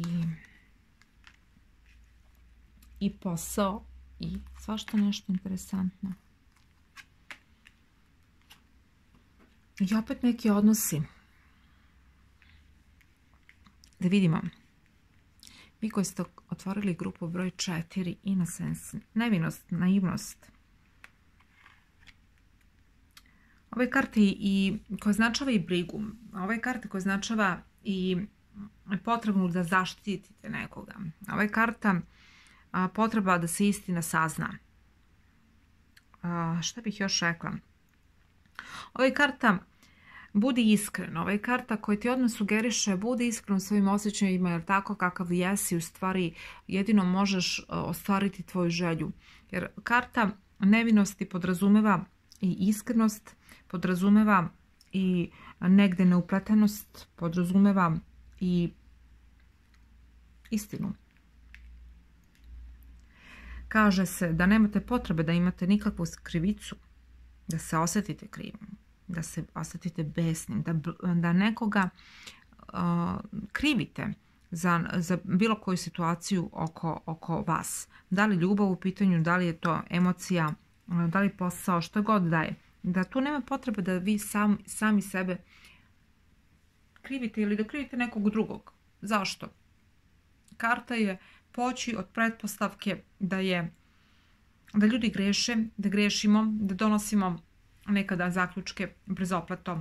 i posao i svašta nešto interesantno. I opet neki odnosi. Da vidimo. Vi koji ste otvorili grupu broj četiri, innocence, nevinost, naivnost. Ove karte i koje označava i brigu. Ove karte koje označava i potrebnu da zaštitite nekoga. Ove karta a, potreba da se istina sazna. A, šta bih još rekla? Ove karta budi iskren. Ove karta koja ti odmah sugeriše budi iskren u svojim osjećajima, jer tako kakav jesi u stvari jedino možeš ostvariti tvoju želju. Jer karta nevinosti podrazumeva i iskrenost, podrazumeva i negde neupletenost, podrazumeva i istinu. Kaže se da nemate potrebe da imate nikakvu krivicu, da se osjetite krivim, da se osjetite besnim, da, da nekoga uh, krivite za, za bilo koju situaciju oko, oko vas. Da li ljubav u pitanju, da li je to emocija, da li posao, što god da je. Da tu nema potrebe da vi sam, sami sebe krivite ili da krivite nekog drugog. Zašto? Karta je poći od pretpostavke da je da ljudi greše, da grešimo, da donosimo nekada zaključke brzopleto.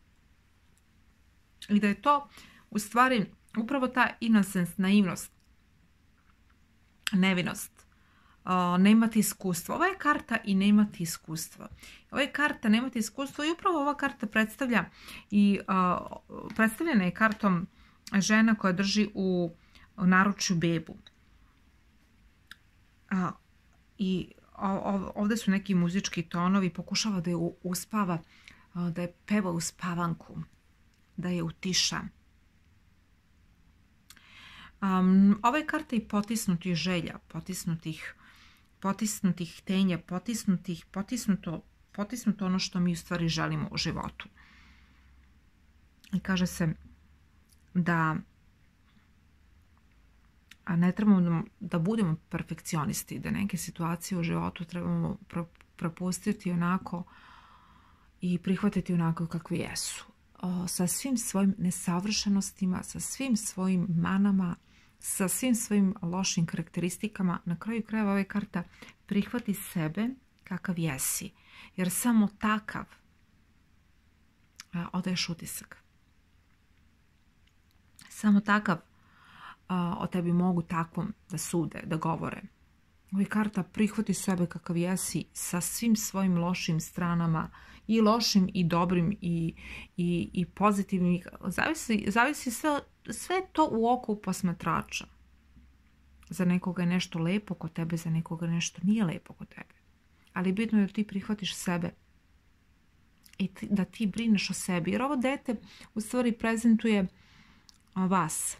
I da je to u stvari upravo ta innocence, naivnost, nevinost. Uh, nemati iskustva. Ova je karta i nemati iskustva. Ova je karta nemati iskustva i upravo ova karta predstavlja i uh, predstavljena je kartom žena koja drži u, u naručju bebu. Uh, I ovdje su neki muzički tonovi, pokušava da je uspava, uh, da je peva u spavanku, da je utiša. Um, ova je karta i potisnutih želja, potisnutih potisnutih htenja, potisnutih, potisnuto, potisnuto ono što mi u stvari želimo u životu. I kaže se da a ne trebamo da budemo perfekcionisti, da neke situacije u životu trebamo propustiti onako i prihvatiti onako kakvi jesu. O, sa svim svojim nesavršenostima, sa svim svojim manama, sa svim svojim lošim karakteristikama, na kraju krajeva ova karta prihvati sebe kakav jesi. Jer samo takav odaješ utisak. Samo takav a, o tebi mogu takvom da sude, da govore. Ovo je karta prihvati sebe kakav jesi sa svim svojim lošim stranama, i lošim i dobrim i, i, i pozitivnim. Zavisi, zavisi sve, sve to u oku posmatrača. Za nekoga je nešto lepo kod tebe, za nekoga nešto nije lepo kod tebe. Ali bitno je da ti prihvatiš sebe i ti, da ti brineš o sebi. Jer ovo dete u stvari prezentuje vas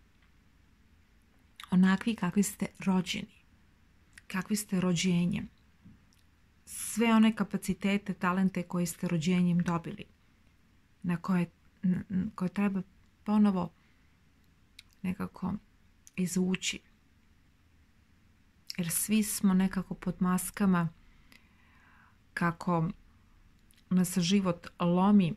onakvi kakvi ste rođeni, kakvi ste rođenjem. Sve one kapacitete, talente koje ste rođenjem dobili, na koje, na, koje treba ponovo nekako izvući. Jer svi smo nekako pod maskama kako nas život lomi,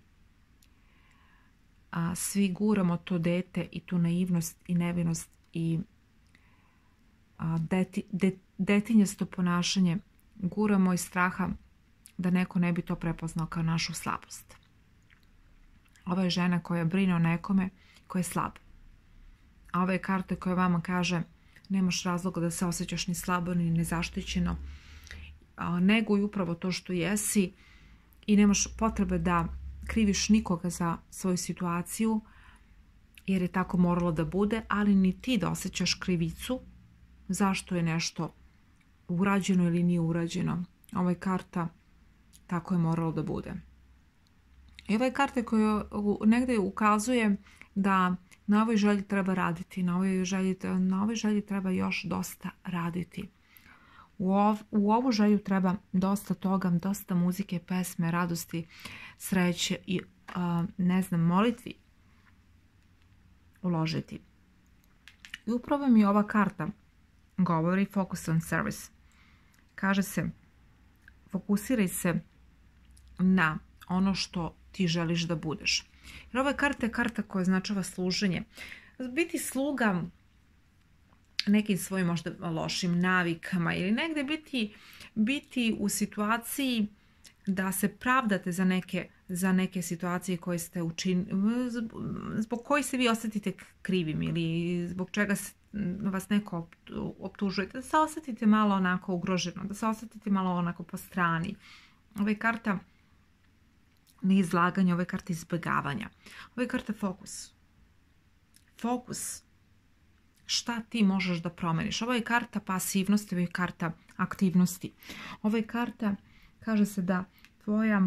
a svi guramo to dete i tu naivnost i nevinost i a, deti, de, detinjasto ponašanje guramo iz straha da neko ne bi to prepoznao kao našu slabost. Ova je žena koja brine o nekome koji je slab. A ova je karta koja vama kaže nemaš razloga da se osjećaš ni slabo ni nezaštićeno. Neguj upravo to što jesi i nemaš potrebe da kriviš nikoga za svoju situaciju jer je tako moralo da bude, ali ni ti da osjećaš krivicu zašto je nešto urađeno ili nije urađeno. Ova je karta tako je moralo da bude. I ova je karta koja negdje ukazuje da na ovoj želji treba raditi, na ovoj želji, na ovoj želji treba još dosta raditi. U, ov, u ovu želju treba dosta toga, dosta muzike, pesme, radosti, sreće i uh, ne znam, molitvi uložiti. I upravo mi ova karta govori focus on service. Kaže se, fokusiraj se na ono što ti želiš da budeš. Jer ova karta je karta koja označava služenje. Biti sluga nekim svojim možda lošim navikama ili negdje biti, biti u situaciji da se pravdate za neke, za neke situacije koje ste učinili, zbog koje se vi osjetite krivim ili zbog čega se, vas neko optužuje, da se osjetite malo onako ugroženo, da se osjetite malo onako po strani. Ova je karta neizlaganja, ova je karta izbjegavanja. Ova je karta fokus. Fokus. Šta ti možeš da promeniš? Ovo je karta pasivnosti, ovo je karta aktivnosti. Ovo je karta, kaže se da tvoja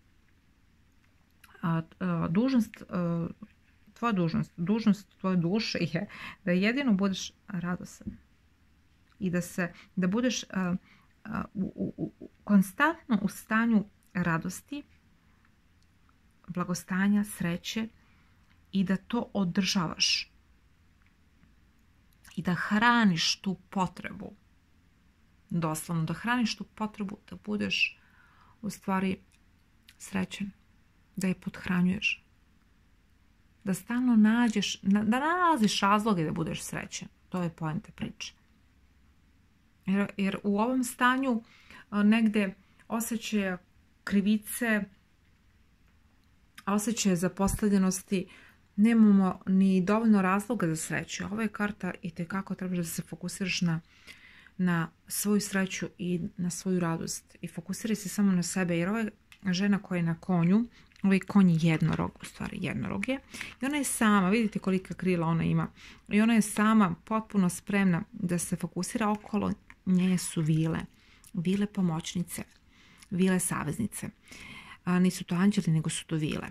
a, a, dužnost, a, tvoja dužnost, dužnost tvoje duše je da jedino budeš radosan i da se, da budeš a, a, u, u, u, konstantno u stanju radosti, blagostanja, sreće i da to održavaš. I da hraniš tu potrebu, doslovno da hraniš tu potrebu da budeš u stvari srećen, da je pothranjuješ, da stalno nađeš, da nalaziš razloge da budeš srećen. To je poenta priče. Jer, jer u ovom stanju negde osjećaja krivice, osjećaja zapostavljenosti, nemamo ni dovoljno razloga za sreću. Ova je karta i tekako trebaš da se fokusiraš na, na svoju sreću i na svoju radost. I fokusiraj se samo na sebe, jer ova je žena koja je na konju, ovaj konj je jednorog, u stvari jednorog je. I ona je sama, vidite kolika krila ona ima. I ona je sama potpuno spremna da se fokusira okolo. Nje su vile, vile pomoćnice, vile saveznice. A, nisu to anđeli, nego su to vile.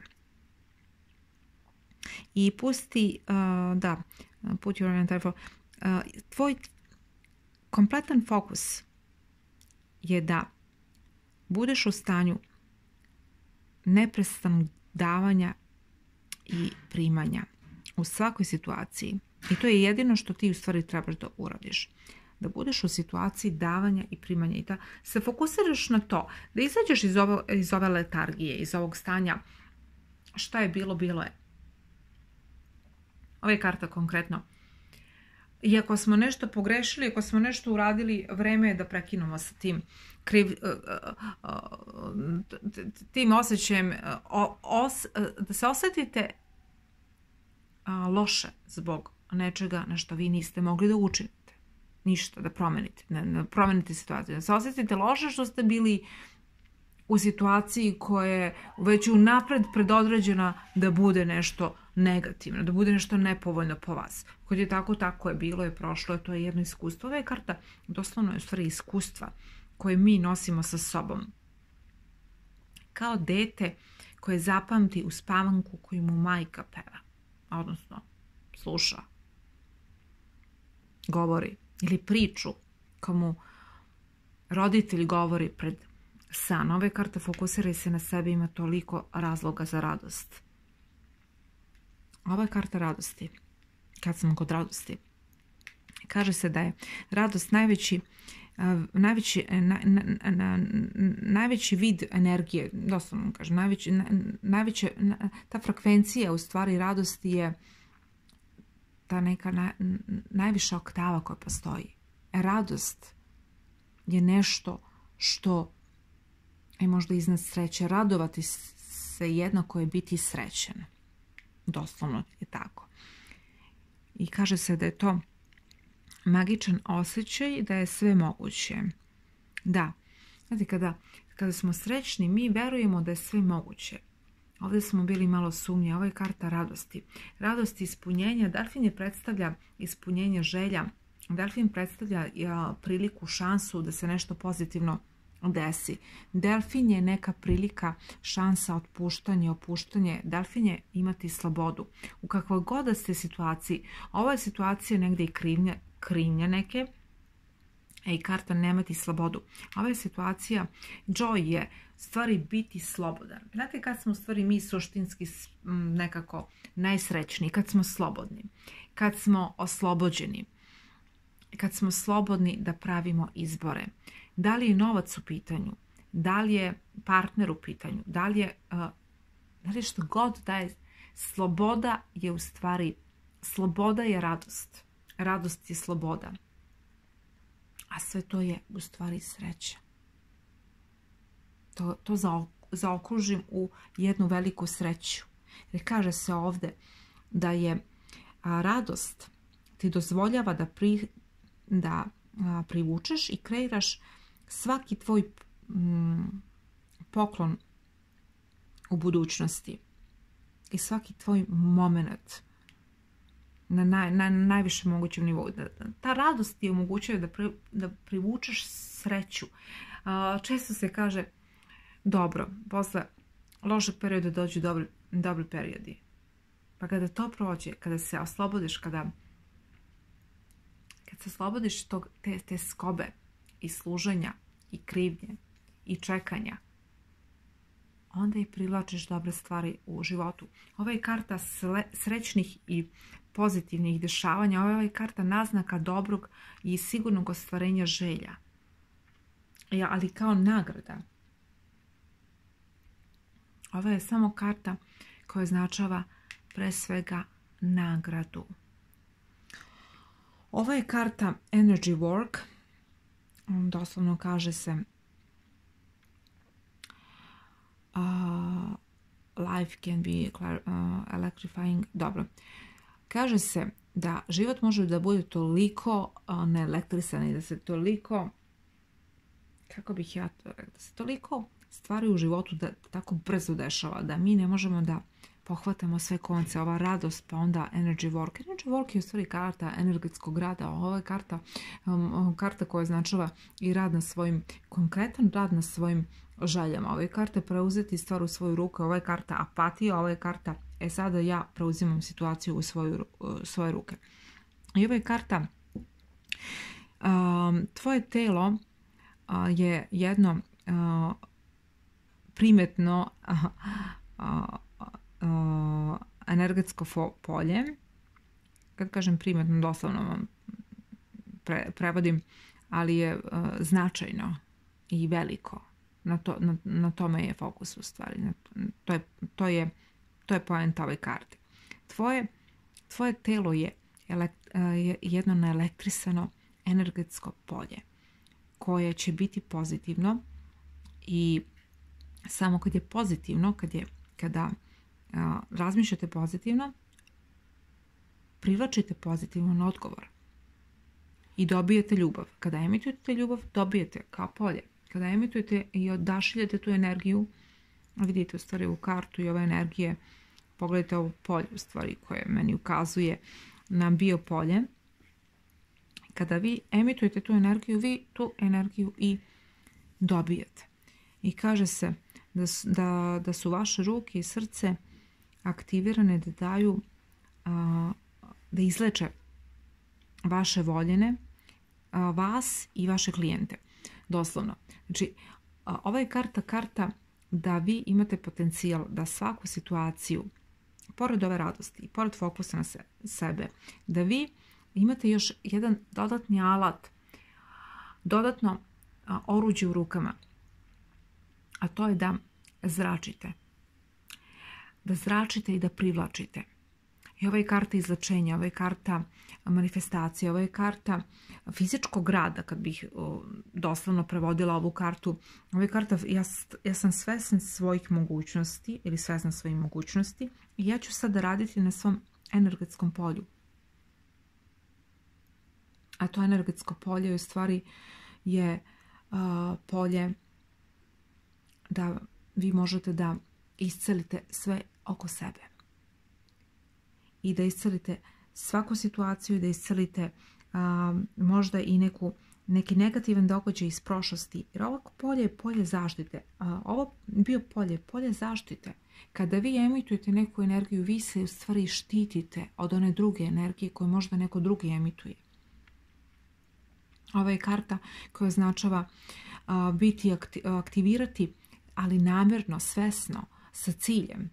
I pusti, uh, da, put your entire, uh, tvoj kompletan fokus je da budeš u stanju neprestanog davanja i primanja u svakoj situaciji. I to je jedino što ti u stvari trebaš da uradiš. Da budeš u situaciji davanja i primanja i da se fokusiraš na to, da izađeš iz, ovo, iz ove letargije, iz ovog stanja. Šta je bilo, bilo je. Ova je karta konkretno. I ako smo nešto pogrešili, ako smo nešto uradili, vreme je da prekinemo sa tim kriv, uh, uh, tim osjećajem, os, da se osjetite loše zbog nečega na što vi niste mogli da učinite. Ništa, da promenite, da promenite situaciju. Da se osjetite loše što ste bili u situaciji koja je već unapred predodređena da bude nešto negativno, da bude nešto nepovoljno po vas. Kod je tako, tako je bilo, je prošlo, je to je jedno iskustvo. Ova je karta doslovno je u stvari iskustva koje mi nosimo sa sobom. Kao dete koje zapamti uspavanku koju mu majka peva, odnosno sluša, govori, ili priču komu roditelj govori pred san. Ove karte fokusiraj se na sebe, ima toliko razloga za radost. Ova je karta radosti. Kad smo kod radosti, kaže se da je radost najveći najveći, na, na, na, najveći vid energije, doslovno kažem, najveći, na, najveće, na, ta frekvencija u stvari radosti je ta neka na, najviša oktava koja postoji. Radost je nešto što je možda iznad sreće. Radovati se jednako je biti srećen. Doslovno je tako. I kaže se da je to magičan osjećaj, da je sve moguće. Da, znate, kada, kada smo srećni, mi verujemo da je sve moguće. Ovdje smo bili malo sumnje, ovo je karta radosti. Radost ispunjenja, delfin je predstavlja ispunjenje želja, delfin predstavlja ja, priliku, šansu da se nešto pozitivno desi. Delfin je neka prilika, šansa, otpuštanje, opuštanje. Delfin je imati slobodu. U kakvoj god da ste situaciji, ova je situacija negdje i krivnja, krivnja neke, i karta nemati slobodu. Ova je situacija, joy je stvari biti slobodan. Znate kad smo stvari mi suštinski nekako najsrećniji, kad smo slobodni, kad smo oslobođeni, kad smo slobodni da pravimo izbore. Da li je novac u pitanju, da li je partner u pitanju, da li je, uh, da li je što god da je, sloboda je u stvari, sloboda je radost. Radost je sloboda. A sve to je u stvari sreća. To, to zaokružim u jednu veliku sreću. Jer kaže se ovdje da je a, radost ti dozvoljava da, pri, da a, privučeš i kreiraš svaki tvoj mm, poklon u budućnosti i svaki tvoj moment na, naj, na najvišem mogućem nivou. Ta radost ti omogućuje da, pri, da privučeš sreću. A, često se kaže, dobro, posle lošeg perioda dođu dobri, dobri periodi. Pa kada to prođe, kada se oslobodiš, kada, kad se oslobodiš tog, te, te skobe i služenja i krivnje i čekanja, onda i privlačiš dobre stvari u životu. Ova je karta sle, srećnih i pozitivnih dešavanja. Ova je karta naznaka dobrog i sigurnog ostvarenja želja. Ja, ali kao nagrada. Ova je samo karta koja označava pre svega nagradu. Ova je karta Energy Work. Doslovno kaže se uh, life can be uh, electrifying. Dobro. Kaže se da život može da bude toliko uh, neelektrisan i da se toliko, kako bih ja to rekla, da se toliko stvari u životu da tako brzo dešava, da mi ne možemo da pohvatamo sve konce, ova radost, pa onda energy work. Energy work je u stvari karta energetskog rada. Ovo je karta, um, karta koja označava i rad na svojim, konkretan rad na svojim željama. Ovo je karta preuzeti stvar u svoju ruku, ovo je karta apatija, ovo je karta, e sada ja preuzimam situaciju u svoju, uh, svoje ruke. I ovo je karta, um, tvoje telo uh, je jedno uh, primetno uh, uh, Uh, energetsko polje. Kad kažem primetno, doslovno vam pre, prevodim, ali je uh, značajno i veliko. Na, to, na, na tome je fokus u stvari. Na, to, je, to, je, to je poenta ove karte. Tvoje, tvoje telo je, elekt, uh, je jedno naelektrisano energetsko polje koje će biti pozitivno i samo kad je pozitivno, kad je, kada a, razmišljate pozitivno, privlačite pozitivan odgovor i dobijete ljubav. Kada emitujete ljubav, dobijete kao polje. Kada emitujete i odašiljete tu energiju, vidite u stvari u kartu i ove energije, pogledajte ovo polje u stvari koje meni ukazuje na biopolje. Kada vi emitujete tu energiju, vi tu energiju i dobijete. I kaže se da, da, da su vaše ruke i srce aktivirane da daju, a, da izleče vaše voljene, a, vas i vaše klijente. Doslovno. Znači, a, ova je karta, karta da vi imate potencijal da svaku situaciju, pored ove radosti i pored fokusa na se, sebe, da vi imate još jedan dodatni alat, dodatno a, oruđe u rukama, a to je da zračite. Da zračite i da privlačite. I ovo je karta izlečenja, ovo je karta manifestacije, ovo je karta fizičkog rada, kad bih o, doslovno prevodila ovu kartu. Ovo je karta, ja, ja sam svesna svojih mogućnosti ili svesna svojih mogućnosti i ja ću sada raditi na svom energetskom polju. A to energetsko polje u stvari je a, polje da vi možete da iscelite sve oko sebe. I da iscelite svaku situaciju i da iscelite a, možda i neku, neki negativan događaj iz prošlosti. Jer ovo polje je polje zaštite. A, ovo bio polje, polje zaštite. Kada vi emitujete neku energiju, vi se u stvari štitite od one druge energije koje možda neko drugi emituje. Ova je karta koja označava a, biti, akti, aktivirati, ali namjerno, svesno, sa ciljem.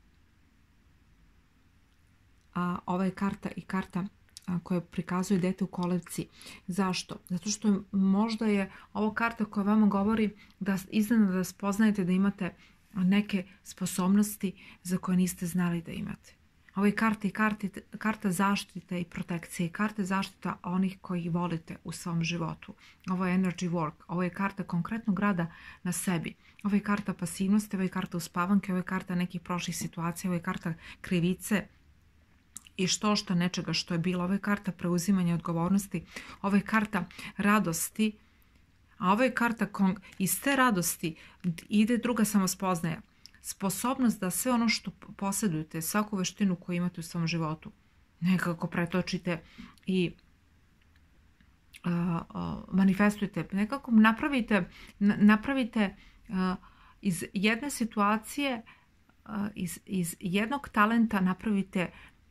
A ova je karta i karta a, koja prikazuje dete u kolevci. Zašto? Zato što možda je ovo karta koja vama govori da iznenada da spoznajete da imate neke sposobnosti za koje niste znali da imate. Ovo je karta i karta, karta zaštite i protekcije, karta zaštita onih koji volite u svom životu. Ovo je energy work, ovo je karta konkretnog rada na sebi. Ovo je karta pasivnosti, ovo je karta uspavanke, ovo je karta nekih prošlih situacija, ovo je karta krivice i što što nečega što je bilo. Ovo je karta preuzimanja odgovornosti, ovo je karta radosti, a ovo je karta kong... iz te radosti ide druga samospoznaja. Sposobnost da sve ono što posjedujete, svaku veštinu koju imate u svom životu, nekako pretočite i uh, uh, manifestujete. Nekako napravite, napravite uh, iz jedne situacije, uh, iz, iz jednog talenta napravite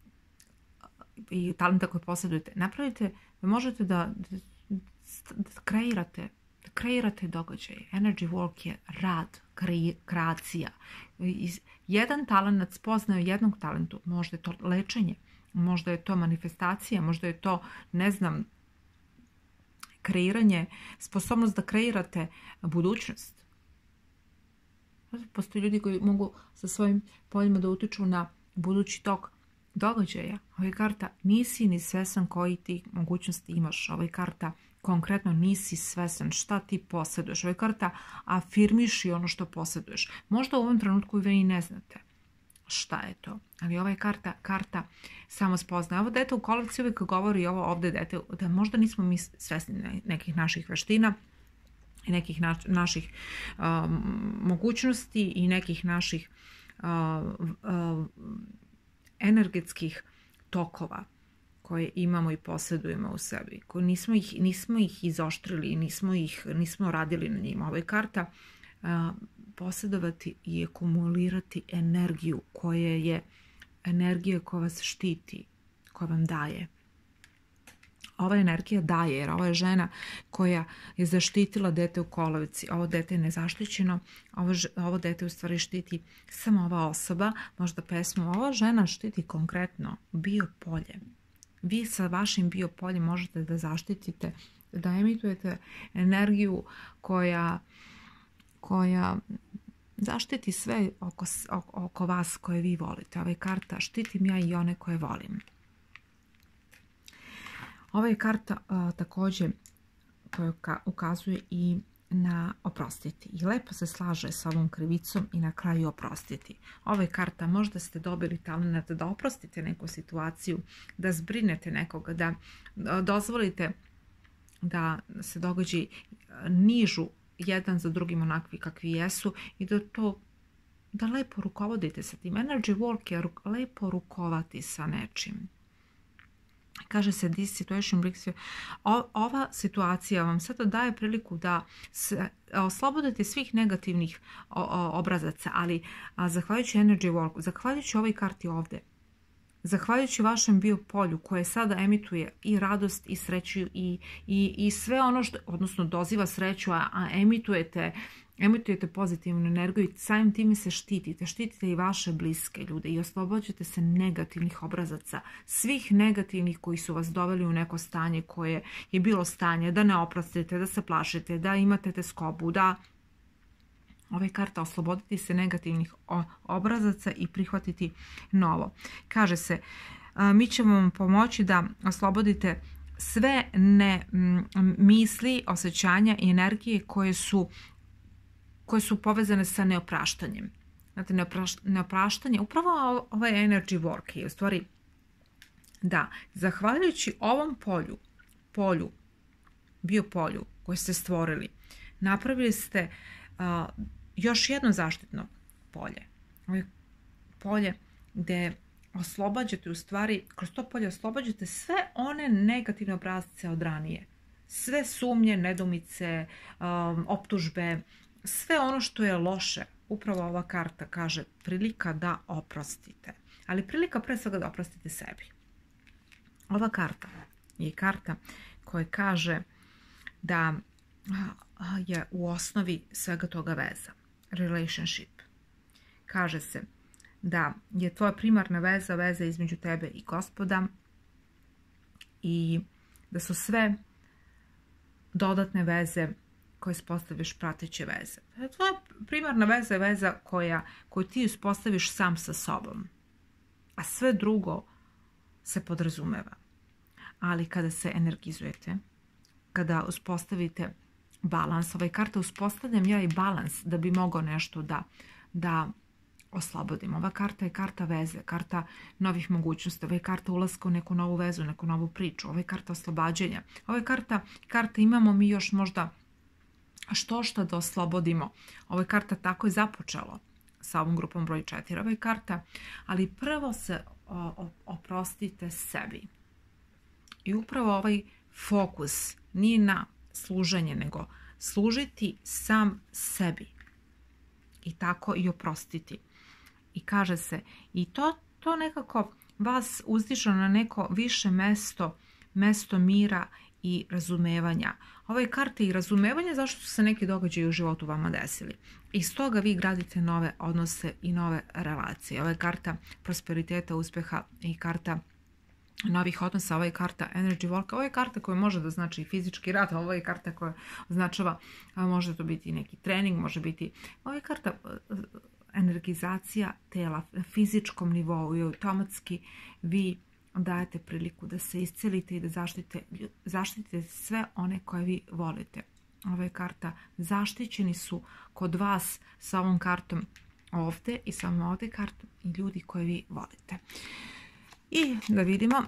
i talenta koje posjedujete, napravite da možete da, da, da kreirate da kreirate događaje. Energy work je rad, kre, kreacija. Iz, jedan talent spoznao jednog talentu. Možda je to lečenje, možda je to manifestacija, možda je to, ne znam, kreiranje, sposobnost da kreirate budućnost. Postoje ljudi koji mogu sa svojim poljima da utiču na budući tok događaja. Ovo je karta nisi ni svesan koji ti mogućnosti imaš. Ovo je karta konkretno nisi svesan šta ti posjeduješ. Ovo je karta afirmiši ono što posjeduješ. Možda u ovom trenutku vi i ne znate šta je to. Ali ova je karta, karta samospoznaje. Ovo dete u kolevci uvijek govori ovo ovdje dete, da možda nismo mi svesni nekih naših veština i nekih na, naših um, mogućnosti i nekih naših uh, uh, energetskih tokova koje imamo i posjedujemo u sebi. Koje nismo ih, nismo ih izoštrili, nismo, ih, nismo radili na njima. Ovo je karta uh, posjedovati i akumulirati energiju koja je energija koja vas štiti, koja vam daje. Ova energija daje, jer ova je žena koja je zaštitila dete u kolevci. Ovo dete je nezaštićeno, ovo, ovo dete u stvari štiti samo ova osoba, možda pesmu. Ova žena štiti konkretno biopolje. Vi sa vašim biopoljem možete da zaštitite, da emitujete energiju koja, koja zaštiti sve oko, oko vas koje vi volite. Ova je karta štitim ja i one koje volim. Ova je karta a, također koja ukazuje i na oprostiti i lepo se slaže sa ovom krivicom i na kraju oprostiti. Ova je karta, možda ste dobili talent da oprostite neku situaciju, da zbrinete nekoga, da dozvolite da se događaji nižu jedan za drugim onakvi kakvi jesu i da to da lepo rukovodite sa tim. Energy work je lepo rukovati sa nečim. Kaže se this situation brings you. Ova situacija vam sada daje priliku da se oslobodite svih negativnih obrazaca, ali zahvaljujući energy work, zahvaljujući ovoj karti ovde, zahvaljujući vašem biopolju koje sada emituje i radost i sreću i, i, i sve ono što, odnosno doziva sreću, a, a emitujete emitujete pozitivnu energiju i samim time se štitite. Štitite i vaše bliske ljude i oslobođujete se negativnih obrazaca. Svih negativnih koji su vas doveli u neko stanje koje je bilo stanje da ne oprostite, da se plašite, da imate teskobu, da ove karta osloboditi se negativnih obrazaca i prihvatiti novo. Kaže se, mi ćemo vam pomoći da oslobodite sve ne misli, osjećanja i energije koje su koje su povezane sa neopraštanjem. Znate, neopraštanje, upravo ovaj energy work je u stvari da, zahvaljujući ovom polju, polju, biopolju koje ste stvorili, napravili ste uh, još jedno zaštitno polje. Ovo je polje gde oslobađate, u stvari, kroz to polje oslobađate sve one negativne obrazce od ranije. Sve sumnje, nedumice, um, optužbe, sve ono što je loše. Upravo ova karta kaže prilika da oprostite. Ali prilika pre svega da oprostite sebi. Ova karta je karta koja kaže da je u osnovi svega toga veza. Relationship. Kaže se da je tvoja primarna veza veza između tebe i Gospoda i da su sve dodatne veze koje uspostaviš prateće veze. Tvoja primarna veza je veza koja, koju ti uspostaviš sam sa sobom, a sve drugo se podrazumeva. Ali kada se energizujete, kada uspostavite balans, ovaj karta uspostavljam ja i balans da bi mogao nešto da, da oslobodim. Ova karta je karta veze, karta novih mogućnosti, ova je karta ulaska u neku novu vezu, neku novu priču, ova je karta oslobađanja. Ova je karta, karta imamo mi još možda što što da oslobodimo. Ova je karta tako i započelo sa ovom grupom broj četiri. Ova je karta, ali prvo se o, oprostite sebi. I upravo ovaj fokus nije na služenje, nego služiti sam sebi. I tako i oprostiti. I kaže se, i to, to nekako vas uzdiže na neko više mesto, mesto mira i razumevanja. Ovo je karta i razumevanja zašto su se neki događaji u životu vama desili. I stoga vi gradite nove odnose i nove relacije. Ovo je karta prosperiteta, uspeha i karta novih odnosa. Ovo je karta energy work. Ovo je karta koja može da znači i fizički rad. Ovo je karta koja označava, može to biti neki trening, može biti, ovo je karta energizacija tela, fizičkom nivou i automatski vi dajete priliku da se iscelite i da zaštite, zaštitite sve one koje vi volite. Ova je karta, zaštićeni su kod vas sa ovom kartom ovde i sa ovom ovde kartom i ljudi koje vi volite. I da vidimo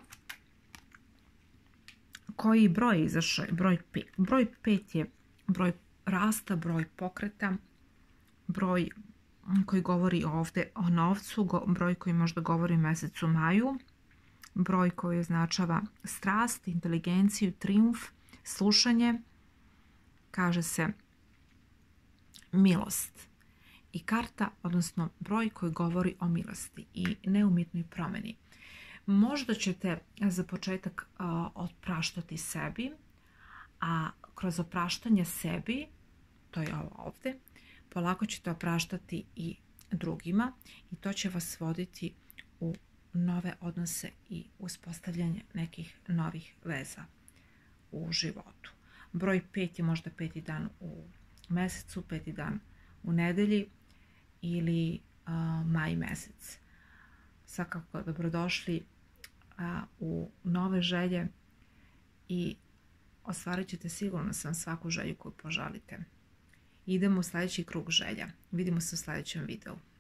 koji broj je izašao. Broj pet. Broj pet je broj rasta, broj pokreta, broj koji govori ovde o novcu, broj koji možda govori o mesecu maju, broj koji označava strast, inteligenciju, trijumf, slušanje, kaže se milost. I karta, odnosno broj koji govori o milosti i neumjetnoj promjeni. Možda ćete za početak uh, opraštati sebi, a kroz opraštanje sebi, to je ovo ovde, polako ćete opraštati i drugima i to će vas voditi u nove odnose i uspostavljanje nekih novih veza u životu. Broj pet je možda peti dan u mesecu, peti dan u nedelji ili uh, maj mesec. Svakako dobrodošli uh, u nove želje i ostvarit ćete sigurno sam svaku želju koju poželite. idemo u sljedeći krug želja. Vidimo se u sljedećem videu.